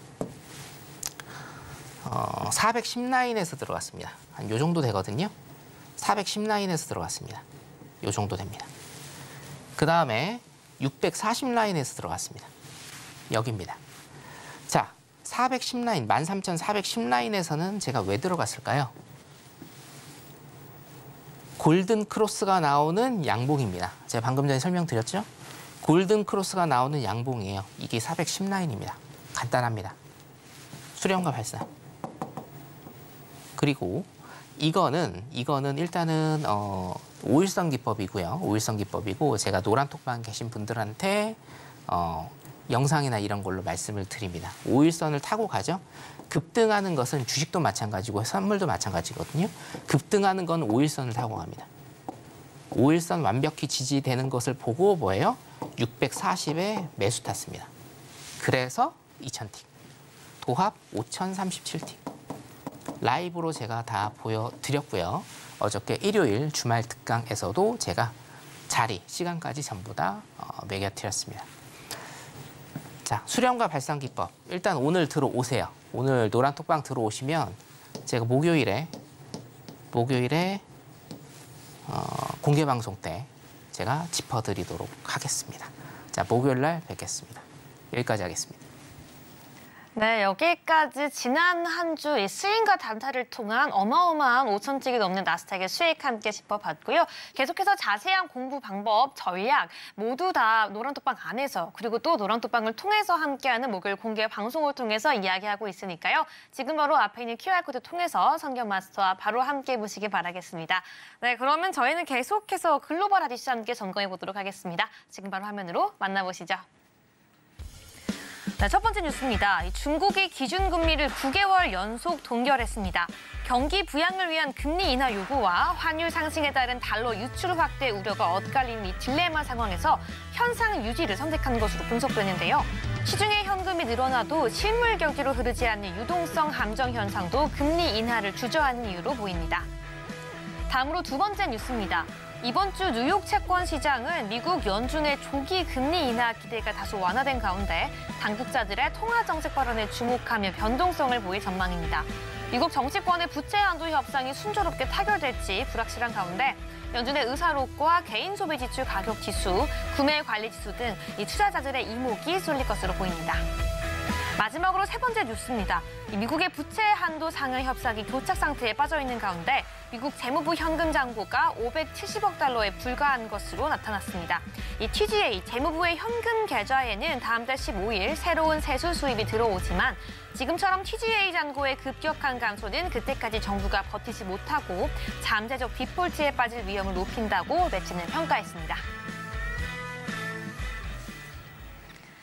Speaker 3: 어, 사백십 라인에서 들어갔습니다. 한 요 정도 되거든요. 사백십 라인에서 들어갔습니다. 요 정도 됩니다. 그 다음에 육백사십 라인에서 들어갔습니다. 여기입니다. 자, 사백십 라인, 만 삼천사백십 라인에서는 제가 왜 들어갔을까요? 골든 크로스가 나오는 양봉입니다. 제가 방금 전에 설명드렸죠? 골든 크로스가 나오는 양봉이에요. 이게 사백십 라인입니다. 간단합니다. 수렴과 발산. 그리고 이거는 이거는 일단은 어, 오일선 기법이고요. 오일선 기법이고 제가 노란톡방 계신 분들한테 어, 영상이나 이런 걸로 말씀을 드립니다. 오일선을 타고 가죠. 급등하는 것은 주식도 마찬가지고 선물도 마찬가지거든요. 급등하는 건 오일선을 타고 갑니다. 오일선 완벽히 지지되는 것을 보고 뭐예요? 육백사십에 매수 탔습니다. 그래서 이천 틱. 도합 오천삼십칠 틱. 라이브로 제가 다 보여드렸고요. 어저께 일요일 주말 특강에서도 제가 자리, 시간까지 전부 다 어, 매겨드렸습니다. 자, 수렴과 발산 기법. 일단 오늘 들어오세요. 오늘 노란톡방 들어오시면 제가 목요일에 목요일에 어, 공개 방송 때 제가 짚어드리도록 하겠습니다. 자, 목요일 날 뵙겠습니다. 여기까지 하겠습니다.
Speaker 2: 네, 여기까지 지난 한 주 이 스윙과 단타를 통한 어마어마한 오천 찍이 넘는 나스닥의 수익 함께 짚어봤고요. 계속해서 자세한 공부 방법, 전략 모두 다 노란톡방 안에서 그리고 또 노란톡방을 통해서 함께하는 목요일 공개 방송을 통해서 이야기하고 있으니까요. 지금 바로 앞에 있는 큐알코드 통해서 선경 마스터와 바로 함께 보시기 바라겠습니다. 네, 그러면 저희는 계속해서 글로벌 하디슈 함께 점검해 보도록 하겠습니다. 지금 바로 화면으로 만나보시죠. 네, 첫 번째 뉴스입니다. 중국이 기준금리를 구 개월 연속 동결했습니다. 경기 부양을 위한 금리 인하 요구와 환율 상승에 따른 달러 유출 확대 우려가 엇갈리는 이 딜레마 상황에서 현상 유지를 선택한 것으로 분석되는데요. 시중의 현금이 늘어나도 실물 경기로 흐르지 않는 유동성 함정 현상도 금리 인하를 주저하는 이유로 보입니다. 다음으로 두 번째 뉴스입니다. 이번 주 뉴욕 채권 시장은 미국 연준의 조기 금리 인하 기대가 다소 완화된 가운데 당국자들의 통화 정책 발언에 주목하며 변동성을 보일 전망입니다. 미국 정치권의 부채 한도 협상이 순조롭게 타결될지 불확실한 가운데 연준의 의사록과 개인 소비 지출 가격 지수, 구매 관리 지수 등 이 투자자들의 이목이 쏠릴 것으로 보입니다. 마지막으로 세 번째 뉴스입니다. 미국의 부채 한도 상향 협상이 교착 상태에 빠져 있는 가운데 미국 재무부 현금 잔고가 오백칠십억 달러에 불과한 것으로 나타났습니다. 이 티지에이 재무부의 현금 계좌에는 다음 달 십오 일 새로운 세수 수입이 들어오지만 지금처럼 티지에이 잔고의 급격한 감소는 그때까지 정부가 버티지 못하고 잠재적 디폴트에 빠질 위험을 높인다고 매체는 평가했습니다.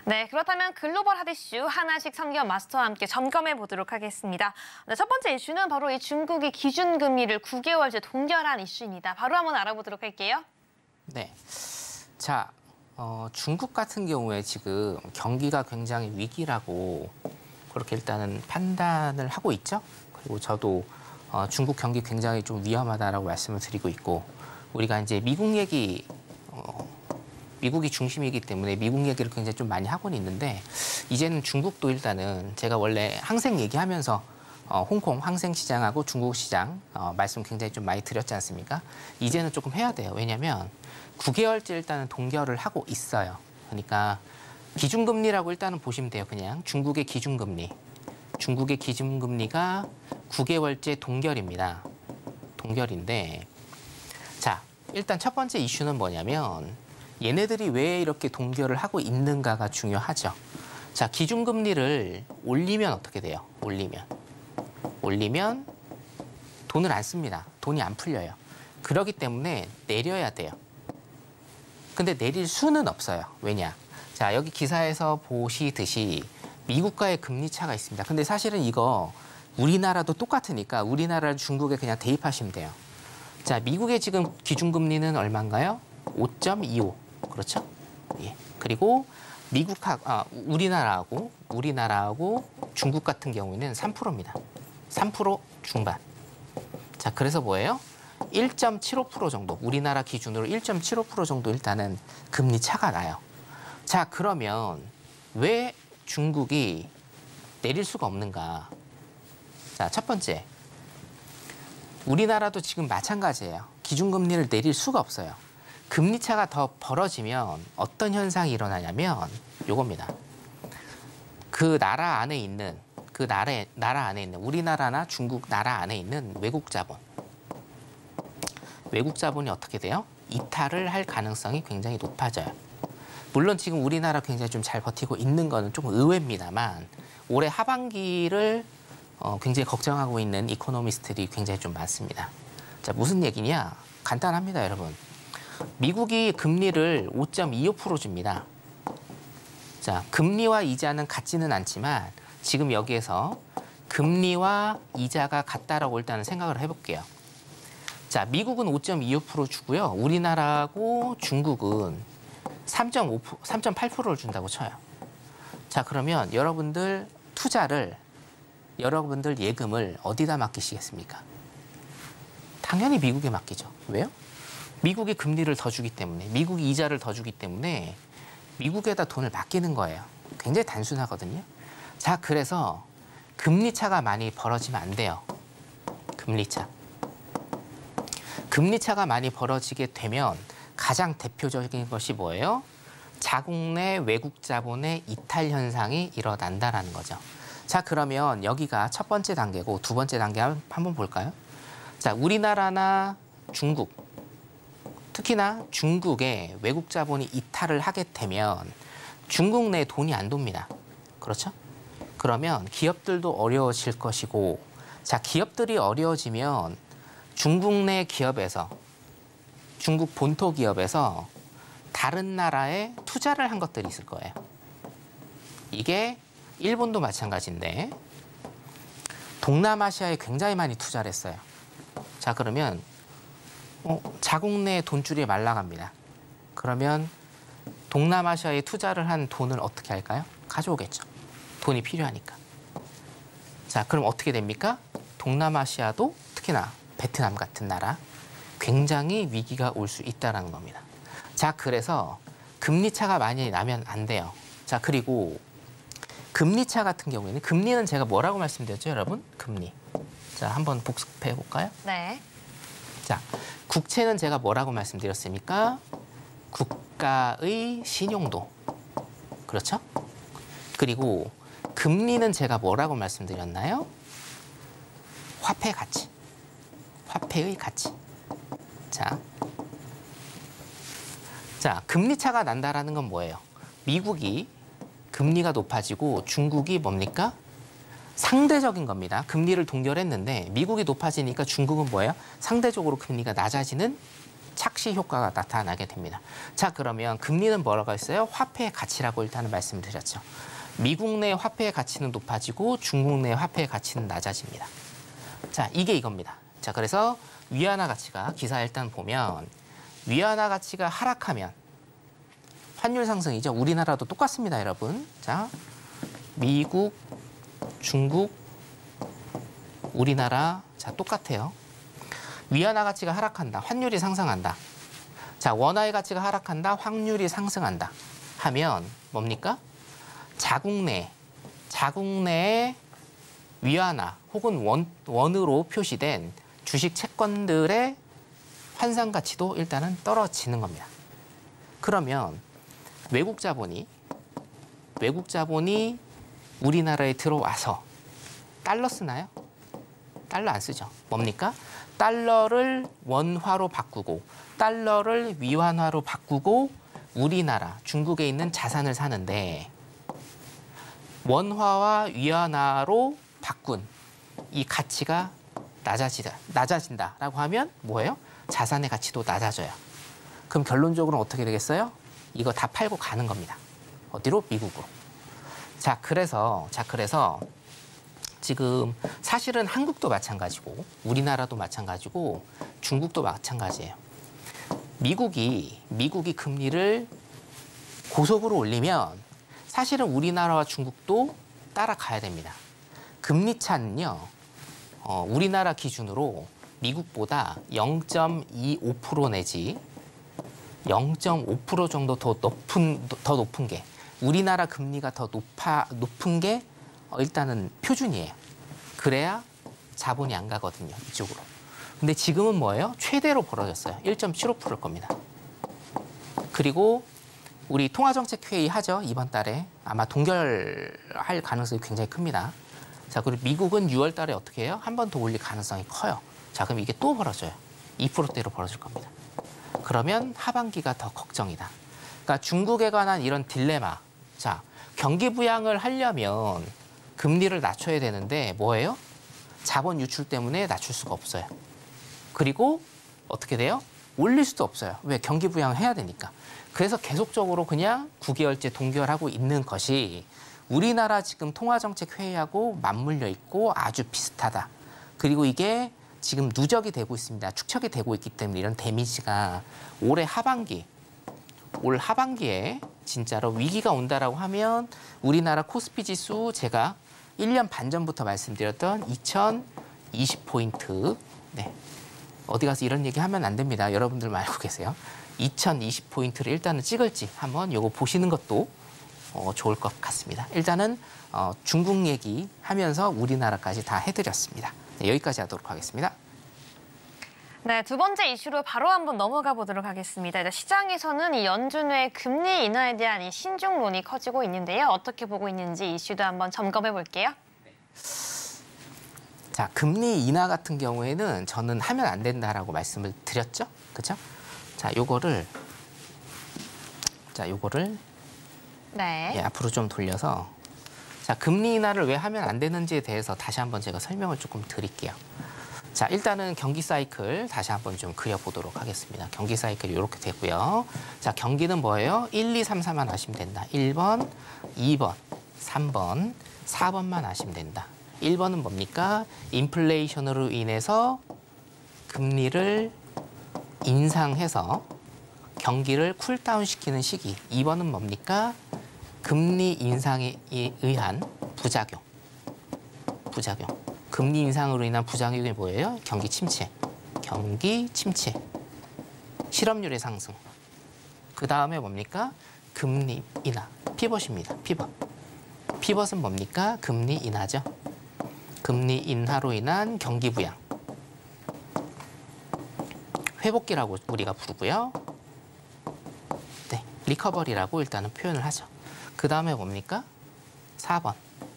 Speaker 2: 네, 그렇다면 글로벌 핫 이슈 하나씩 선경 마스터와 함께 점검해 보도록 하겠습니다. 네, 첫 번째 이슈는 바로 이 중국이 기준금리를 구 개월째 동결한 이슈입니다. 바로 한번 알아보도록 할게요.
Speaker 3: 네. 자, 어, 중국 같은 경우에 지금 경기가 굉장히 위기라고 그렇게 일단은 판단을 하고 있죠. 그리고 저도 어, 중국 경기 굉장히 좀 위험하다라고 말씀을 드리고 있고, 우리가 이제 미국 얘기, 어, 미국이 중심이기 때문에 미국 얘기를 굉장히 좀 많이 하고는 있는데, 이제는 중국도 일단은 제가 원래 항생 얘기하면서 어, 홍콩 항생 시장하고 중국 시장 어, 말씀 굉장히 좀 많이 드렸지 않습니까? 이제는 조금 해야 돼요. 왜냐하면 구 개월째 일단은 동결을 하고 있어요. 그러니까 기준금리라고 일단은 보시면 돼요. 그냥 중국의 기준금리. 중국의 기준금리가 구 개월째 동결입니다. 동결인데, 자, 일단 첫 번째 이슈는 뭐냐면 얘네들이 왜 이렇게 동결을 하고 있는가가 중요하죠. 자, 기준금리를 올리면 어떻게 돼요? 올리면. 올리면 돈을 안 씁니다. 돈이 안 풀려요. 그렇기 때문에 내려야 돼요. 근데 내릴 수는 없어요. 왜냐? 자, 여기 기사에서 보시듯이 미국과의 금리 차가 있습니다. 근데 사실은 이거 우리나라도 똑같으니까 우리나라를 중국에 그냥 대입하시면 돼요. 자, 미국의 지금 기준금리는 얼마인가요? 오 점 이오. 그렇죠? 예. 그리고 미국, 아, 우리나라하고, 우리나라하고 중국 같은 경우에는 삼 퍼센트입니다. 삼 퍼센트 중반. 자, 그래서 뭐예요? 일 점 칠오 퍼센트 정도, 우리나라 기준으로 일 점 칠오 퍼센트 정도 일단은 금리 차가 나요. 자, 그러면 왜 중국이 내릴 수가 없는가? 자, 첫 번째, 우리나라도 지금 마찬가지예요. 기준금리를 내릴 수가 없어요. 금리 차가 더 벌어지면 어떤 현상이 일어나냐면 요겁니다. 그 나라 안에 있는, 그 나라, 나라 안에 있는, 우리나라나 중국 나라 안에 있는 외국 자본. 외국 자본이 어떻게 돼요? 이탈을 할 가능성이 굉장히 높아져요. 물론 지금 우리나라 굉장히 좀 잘 버티고 있는 거는 좀 의외입니다만, 올해 하반기를 어, 굉장히 걱정하고 있는 이코노미스트들이 굉장히 좀 많습니다. 자, 무슨 얘기냐? 간단합니다, 여러분. 미국이 금리를 오 점 이오 퍼센트 줍니다. 자, 금리와 이자는 같지는 않지만 지금 여기에서 금리와 이자가 같다라고 일단은 생각을 해볼게요. 자, 미국은 오 점 이오 퍼센트 주고요. 우리나라하고 중국은 삼 점 오 퍼센트, 삼 점 팔 퍼센트를 준다고 쳐요. 자, 그러면 여러분들 투자를, 여러분들 예금을 어디다 맡기시겠습니까? 당연히 미국에 맡기죠. 왜요? 미국이 금리를 더 주기 때문에, 미국이 이자를 더 주기 때문에 미국에다 돈을 맡기는 거예요. 굉장히 단순하거든요. 자, 그래서 금리 차가 많이 벌어지면 안 돼요. 금리 차. 금리 차가 많이 벌어지게 되면 가장 대표적인 것이 뭐예요? 자국 내 외국 자본의 이탈 현상이 일어난다라는 거죠. 자, 그러면 여기가 첫 번째 단계고 두 번째 단계 한번 볼까요? 자, 우리나라나 중국, 특히나 중국의 외국 자본이 이탈을 하게 되면 중국 내에 돈이 안 돕니다. 그렇죠? 그러면 기업들도 어려워질 것이고, 자, 기업들이 어려워지면 중국 내 기업에서, 중국 본토 기업에서 다른 나라에 투자를 한 것들이 있을 거예요. 이게 일본도 마찬가지인데 동남아시아에 굉장히 많이 투자를 했어요. 자, 그러면 어, 자국 내 돈줄이 말라갑니다. 그러면 동남아시아에 투자를 한 돈을 어떻게 할까요? 가져오겠죠. 돈이 필요하니까. 자, 그럼 어떻게 됩니까? 동남아시아도 특히나 베트남 같은 나라 굉장히 위기가 올 수 있다는 겁니다. 자, 그래서 금리 차가 많이 나면 안 돼요. 자, 그리고 금리 차 같은 경우에는, 금리는 제가 뭐라고 말씀드렸죠, 여러분? 금리. 자, 한번 복습해 볼까요?
Speaker 2: 네.
Speaker 3: 자, 국채는 제가 뭐라고 말씀드렸습니까? 국가의 신용도. 그렇죠? 그리고 금리는 제가 뭐라고 말씀드렸나요? 화폐 가치. 화폐의 가치. 자, 자, 금리 차가 난다라는 건 뭐예요? 미국이 금리가 높아지고 중국이 뭡니까? 상대적인 겁니다. 금리를 동결했는데 미국이 높아지니까 중국은 뭐예요? 상대적으로 금리가 낮아지는 착시 효과가 나타나게 됩니다. 자, 그러면 금리는 뭐라고 했어요? 화폐의 가치라고 일단은 말씀을 드렸죠. 미국 내 화폐의 가치는 높아지고 중국 내 화폐의 가치는 낮아집니다. 자, 이게 이겁니다. 자, 그래서 위안화 가치가 기사 일단 보면 위안화 가치가 하락하면 환율 상승이죠. 우리나라도 똑같습니다, 여러분. 자, 미국, 중국, 우리나라 자 똑같아요. 위안화 가치가 하락한다. 환율이 상승한다. 자, 원화의 가치가 하락한다. 환율이 상승한다. 하면 뭡니까? 자국 내, 자국 내에 위안화 혹은 원, 원으로 표시된 주식 채권들의 환상 가치도 일단은 떨어지는 겁니다. 그러면 외국 자본이 외국 자본이 우리나라에 들어와서 달러 쓰나요? 달러 안 쓰죠. 뭡니까? 달러를 원화로 바꾸고 달러를 위안화로 바꾸고 우리나라, 중국에 있는 자산을 사는데 원화와 위안화로 바꾼 이 가치가 낮아지다, 낮아진다라고 하면 뭐예요? 자산의 가치도 낮아져요. 그럼 결론적으로 어떻게 되겠어요? 이거 다 팔고 가는 겁니다. 어디로? 미국으로. 자, 그래서 자 그래서 지금 사실은 한국도 마찬가지고 우리나라도 마찬가지고 중국도 마찬가지예요. 미국이 미국이 금리를 고속으로 올리면 사실은 우리나라와 중국도 따라가야 됩니다. 금리 차는요, 어, 우리나라 기준으로 미국보다 영 점 이오 퍼센트 내지 영 점 오 퍼센트 정도 더 높은 더 높은 게 우리나라 금리가 더 높아 높은 게 일단은 표준이에요. 그래야 자본이 안 가거든요, 이쪽으로. 근데 지금은 뭐예요? 최대로 벌어졌어요. 일 점 칠오 퍼센트일 겁니다. 그리고 우리 통화정책회의 하죠, 이번 달에. 아마 동결할 가능성이 굉장히 큽니다. 자, 그리고 미국은 유월 달에 어떻게 해요? 한 번 더 올릴 가능성이 커요. 자, 그럼 이게 또 벌어져요. 이 퍼센트대로 벌어질 겁니다. 그러면 하반기가 더 걱정이다. 그러니까 중국에 관한 이런 딜레마. 자, 경기 부양을 하려면 금리를 낮춰야 되는데 뭐예요? 자본 유출 때문에 낮출 수가 없어요. 그리고 어떻게 돼요? 올릴 수도 없어요. 왜? 경기 부양을 해야 되니까. 그래서 계속적으로 그냥 구 개월째 동결하고 있는 것이 우리나라 지금 통화정책 회의하고 맞물려 있고 아주 비슷하다. 그리고 이게 지금 누적이 되고 있습니다. 축적이 되고 있기 때문에 이런 데미지가 올해 하반기, 올 하반기에 진짜로 위기가 온다라고 하면 우리나라 코스피 지수 제가 일 년 반 전부터 말씀드렸던 이천이십 포인트. 네. 어디 가서 이런 얘기 하면 안 됩니다. 여러분들 알고 계세요. 이천이십 포인트를 일단은 찍을지 한번 요거 보시는 것도 어, 좋을 것 같습니다. 일단은 어, 중국 얘기 하면서 우리나라까지 다 해드렸습니다. 네, 여기까지 하도록 하겠습니다.
Speaker 2: 네, 두 번째 이슈로 바로 한번 넘어가 보도록 하겠습니다. 시장에서는 이 연준의 금리 인하에 대한 이 신중론이 커지고 있는데요. 어떻게 보고 있는지 이슈도 한번 점검해 볼게요.
Speaker 3: 자, 금리 인하 같은 경우에는 저는 하면 안 된다라고 말씀을 드렸죠, 그렇죠? 자, 요거를 자, 요거를
Speaker 2: 네.
Speaker 3: 예, 앞으로 좀 돌려서 자, 금리 인하를 왜 하면 안 되는지에 대해서 다시 한번 제가 설명을 조금 드릴게요. 자, 일단은 경기 사이클 다시 한번 좀 그려보도록 하겠습니다. 경기 사이클이 이렇게 되고요. 자, 경기는 뭐예요? 일, 이, 삼, 사만 아시면 된다. 일 번, 이 번, 삼 번, 사 번만 아시면 된다. 일 번은 뭡니까? 인플레이션으로 인해서 금리를 인상해서 경기를 쿨다운 시키는 시기. 이 번은 뭡니까? 금리 인상에 의한 부작용. 부작용. 금리 인상으로 인한 부작용이 뭐예요? 경기 침체. 경기 침체. 실업률의 상승. 그 다음에 뭡니까? 금리 인하. 피벗입니다. 피벗. 피벗은 뭡니까? 금리 인하죠. 금리 인하로 인한 경기 부양. 회복기라고 우리가 부르고요. 네, 리커버리라고 일단은 표현을 하죠. 그 다음에 뭡니까? 사 번.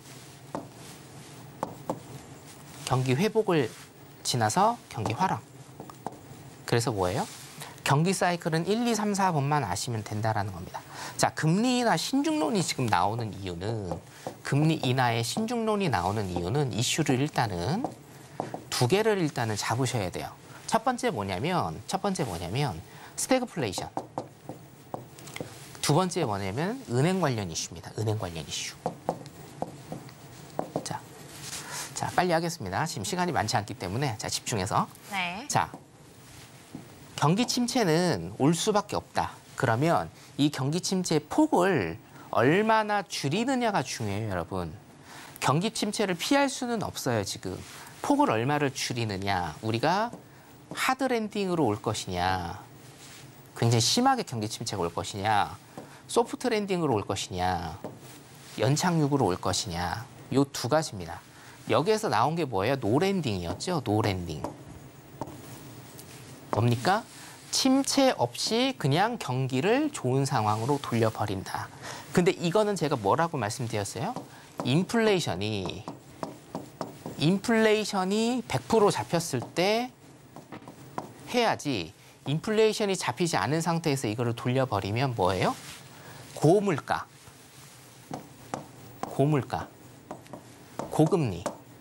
Speaker 3: 경기 회복을 지나서 경기 활황. 그래서 뭐예요? 경기 사이클은 일, 이, 삼, 사 번만 아시면 된다라는 겁니다. 자, 금리 인하 신중론이 지금 나오는 이유는 금리 인하의 신중론이 나오는 이유는 이슈를 일단은 두 개를 일단은 잡으셔야 돼요. 첫 번째 뭐냐면 첫 번째 뭐냐면 스태그플레이션. 두 번째 뭐냐면 은행 관련 이슈입니다. 은행 관련 이슈. 자, 자 빨리 하겠습니다. 지금 시간이 많지 않기 때문에 자 집중해서.
Speaker 2: 네.
Speaker 3: 자, 경기 침체는 올 수밖에 없다. 그러면 이 경기 침체의 폭을 얼마나 줄이느냐가 중요해요, 여러분. 경기 침체를 피할 수는 없어요, 지금. 폭을 얼마를 줄이느냐. 우리가 하드 랜딩으로 올 것이냐. 굉장히 심하게 경기 침체가 올 것이냐. 소프트 랜딩으로 올 것이냐. 연착륙으로 올 것이냐. 요 두 가지입니다. 여기에서 나온 게 뭐예요? 노 랜딩이었죠, 노 랜딩. 뭡니까? 침체 없이 그냥 경기를 좋은 상황으로 돌려버린다. 근데 이거는 제가 뭐라고 말씀드렸어요? 인플레이션이 인플레이션이 백 퍼센트 잡혔을 때 해야지. 인플레이션이 잡히지 않은 상태에서 이거를 돌려버리면 뭐예요? 고물가, 고물가, 고금리,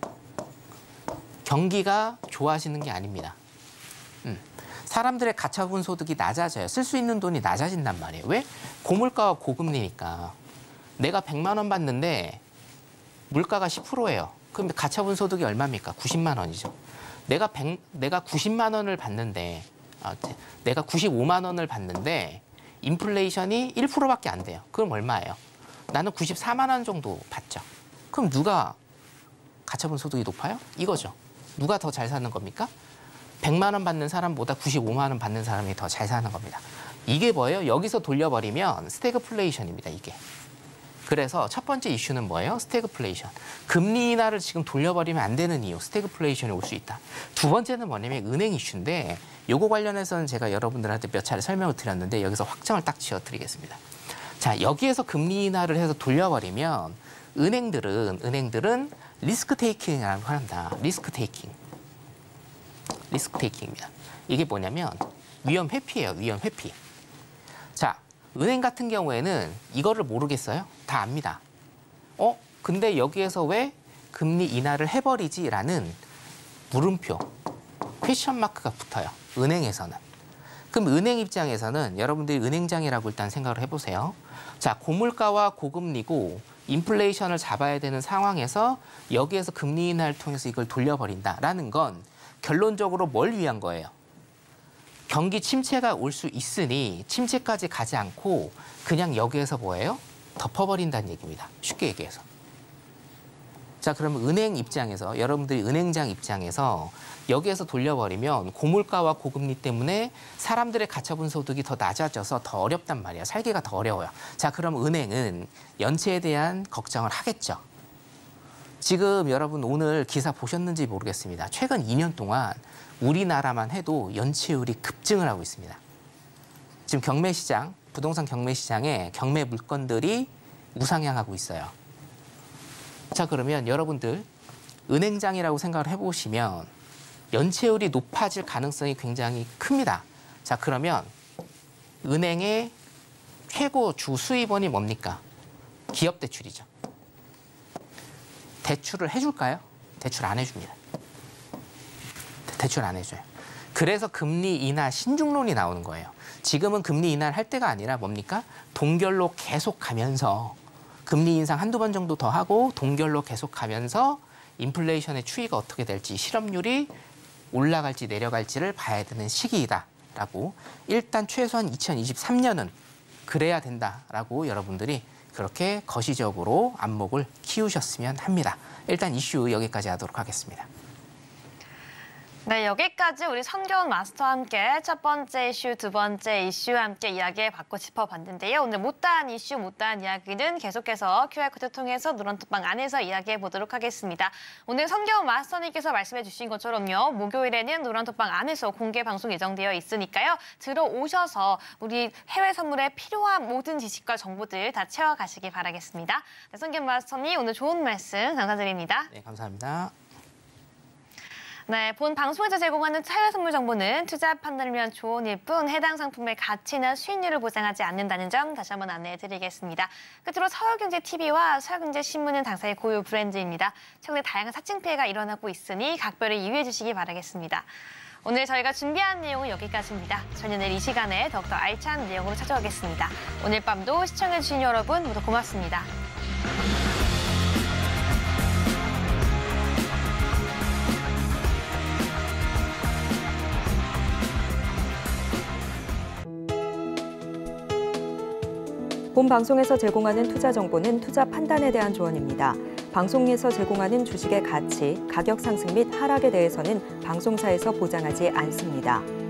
Speaker 3: 경기가 좋아지는 게 아닙니다. 음. 사람들의 가처분 소득이 낮아져요. 쓸 수 있는 돈이 낮아진단 말이에요. 왜? 고물가와 고금리니까. 내가 백만 원 받는데 물가가 십 퍼센트예요. 그럼 가처분 소득이 얼마입니까? 구십만 원이죠. 내가 백, 내가 구십만 원을 받는데, 아, 내가 구십오만 원을 받는데 인플레이션이 일 퍼센트밖에 안 돼요. 그럼 얼마예요? 나는 구십사만 원 정도 받죠. 그럼 누가 가처분 소득이 높아요? 이거죠. 누가 더 잘 사는 겁니까? 백만 원 받는 사람보다 구십오만 원 받는 사람이 더 잘 사는 겁니다. 이게 뭐예요? 여기서 돌려버리면 스태그플레이션입니다, 이게. 그래서 첫 번째 이슈는 뭐예요? 스태그플레이션. 금리 인하를 지금 돌려버리면 안 되는 이유, 스태그플레이션이 올 수 있다. 두 번째는 뭐냐면 은행 이슈인데 요거 관련해서는 제가 여러분들한테 몇 차례 설명을 드렸는데 여기서 확정을 딱 지어드리겠습니다. 자, 여기에서 금리 인하를 해서 돌려버리면 은행들은 은행들은 리스크 테이킹이라고 합니다. 리스크 테이킹. 리스크 테이킹입니다. 이게 뭐냐면 위험 회피예요. 위험 회피. 자, 은행 같은 경우에는 이거를 모르겠어요? 다 압니다. 어? 근데 여기에서 왜 금리 인하를 해버리지라는 물음표, 퀘션 마크가 붙어요. 은행에서는. 그럼 은행 입장에서는 여러분들이 은행장이라고 일단 생각을 해보세요. 자, 고물가와 고금리고 인플레이션을 잡아야 되는 상황에서 여기에서 금리 인하를 통해서 이걸 돌려버린다라는 건 결론적으로 뭘 위한 거예요? 경기 침체가 올 수 있으니 침체까지 가지 않고 그냥 여기에서 뭐예요? 덮어버린다는 얘기입니다. 쉽게 얘기해서. 자, 그러면 은행 입장에서, 여러분들이 은행장 입장에서 여기에서 돌려버리면 고물가와 고금리 때문에 사람들의 가처분 소득이 더 낮아져서 더 어렵단 말이에요. 살기가 더 어려워요. 자, 그럼 은행은 연체에 대한 걱정을 하겠죠. 지금 여러분 오늘 기사 보셨는지 모르겠습니다. 최근 이 년 동안 우리나라만 해도 연체율이 급증을 하고 있습니다. 지금 경매시장, 부동산 경매시장에 경매 물건들이 우상향하고 있어요. 자, 그러면 여러분들 은행장이라고 생각을 해보시면 연체율이 높아질 가능성이 굉장히 큽니다. 자, 그러면 은행의 최고 주 수입원이 뭡니까? 기업 대출이죠. 대출을 해줄까요? 대출 안 해줍니다. 대출 안 해줘요. 그래서 금리 인하 신중론이 나오는 거예요. 지금은 금리 인하를 할 때가 아니라 뭡니까? 동결로 계속 가면서 금리 인상 한두 번 정도 더 하고 동결로 계속 가면서 인플레이션의 추이가 어떻게 될지, 실업률이 올라갈지 내려갈지를 봐야 되는 시기이다라고, 일단 최소한 이천이십삼 년은 그래야 된다라고 여러분들이 그렇게 거시적으로 안목을 키우셨으면 합니다. 일단 이슈 여기까지 하도록 하겠습니다.
Speaker 2: 네, 여기까지 우리 선교원 마스터와 함께 첫 번째 이슈, 두 번째 이슈 함께 이야기 받고 짚어봤는데요. 오늘 못다한 이슈, 못다한 이야기는 계속해서 큐알코드 통해서 누런톡방 안에서 이야기해 보도록 하겠습니다. 오늘 선교원 마스터님께서 말씀해 주신 것처럼요. 목요일에는 누런톡방 안에서 공개 방송 예정되어 있으니까요. 들어오셔서 우리 해외 선물에 필요한 모든 지식과 정보들 다 채워가시기 바라겠습니다. 네, 선교원 마스터님 오늘 좋은 말씀 감사드립니다.
Speaker 3: 네, 감사합니다.
Speaker 2: 네, 본 방송에서 제공하는 해외 선물 정보는 투자 판단을 위한 조언일 뿐 해당 상품의 가치나 수익률을 보장하지 않는다는 점 다시 한번 안내해드리겠습니다. 끝으로 서울경제티비와 서울경제신문은 당사의 고유 브랜드입니다. 최근에 다양한 사칭 피해가 일어나고 있으니 각별히 유의해 주시기 바라겠습니다. 오늘 저희가 준비한 내용은 여기까지입니다. 저는 내일 이 시간에 더욱더 알찬 내용으로 찾아오겠습니다. 오늘 밤도 시청해주신 여러분 모두 고맙습니다.
Speaker 1: 본 방송에서 제공하는 투자 정보는 투자 판단에 대한 조언입니다. 방송에서 제공하는 주식의 가치, 가격 상승 및 하락에 대해서는 방송사에서 보장하지 않습니다.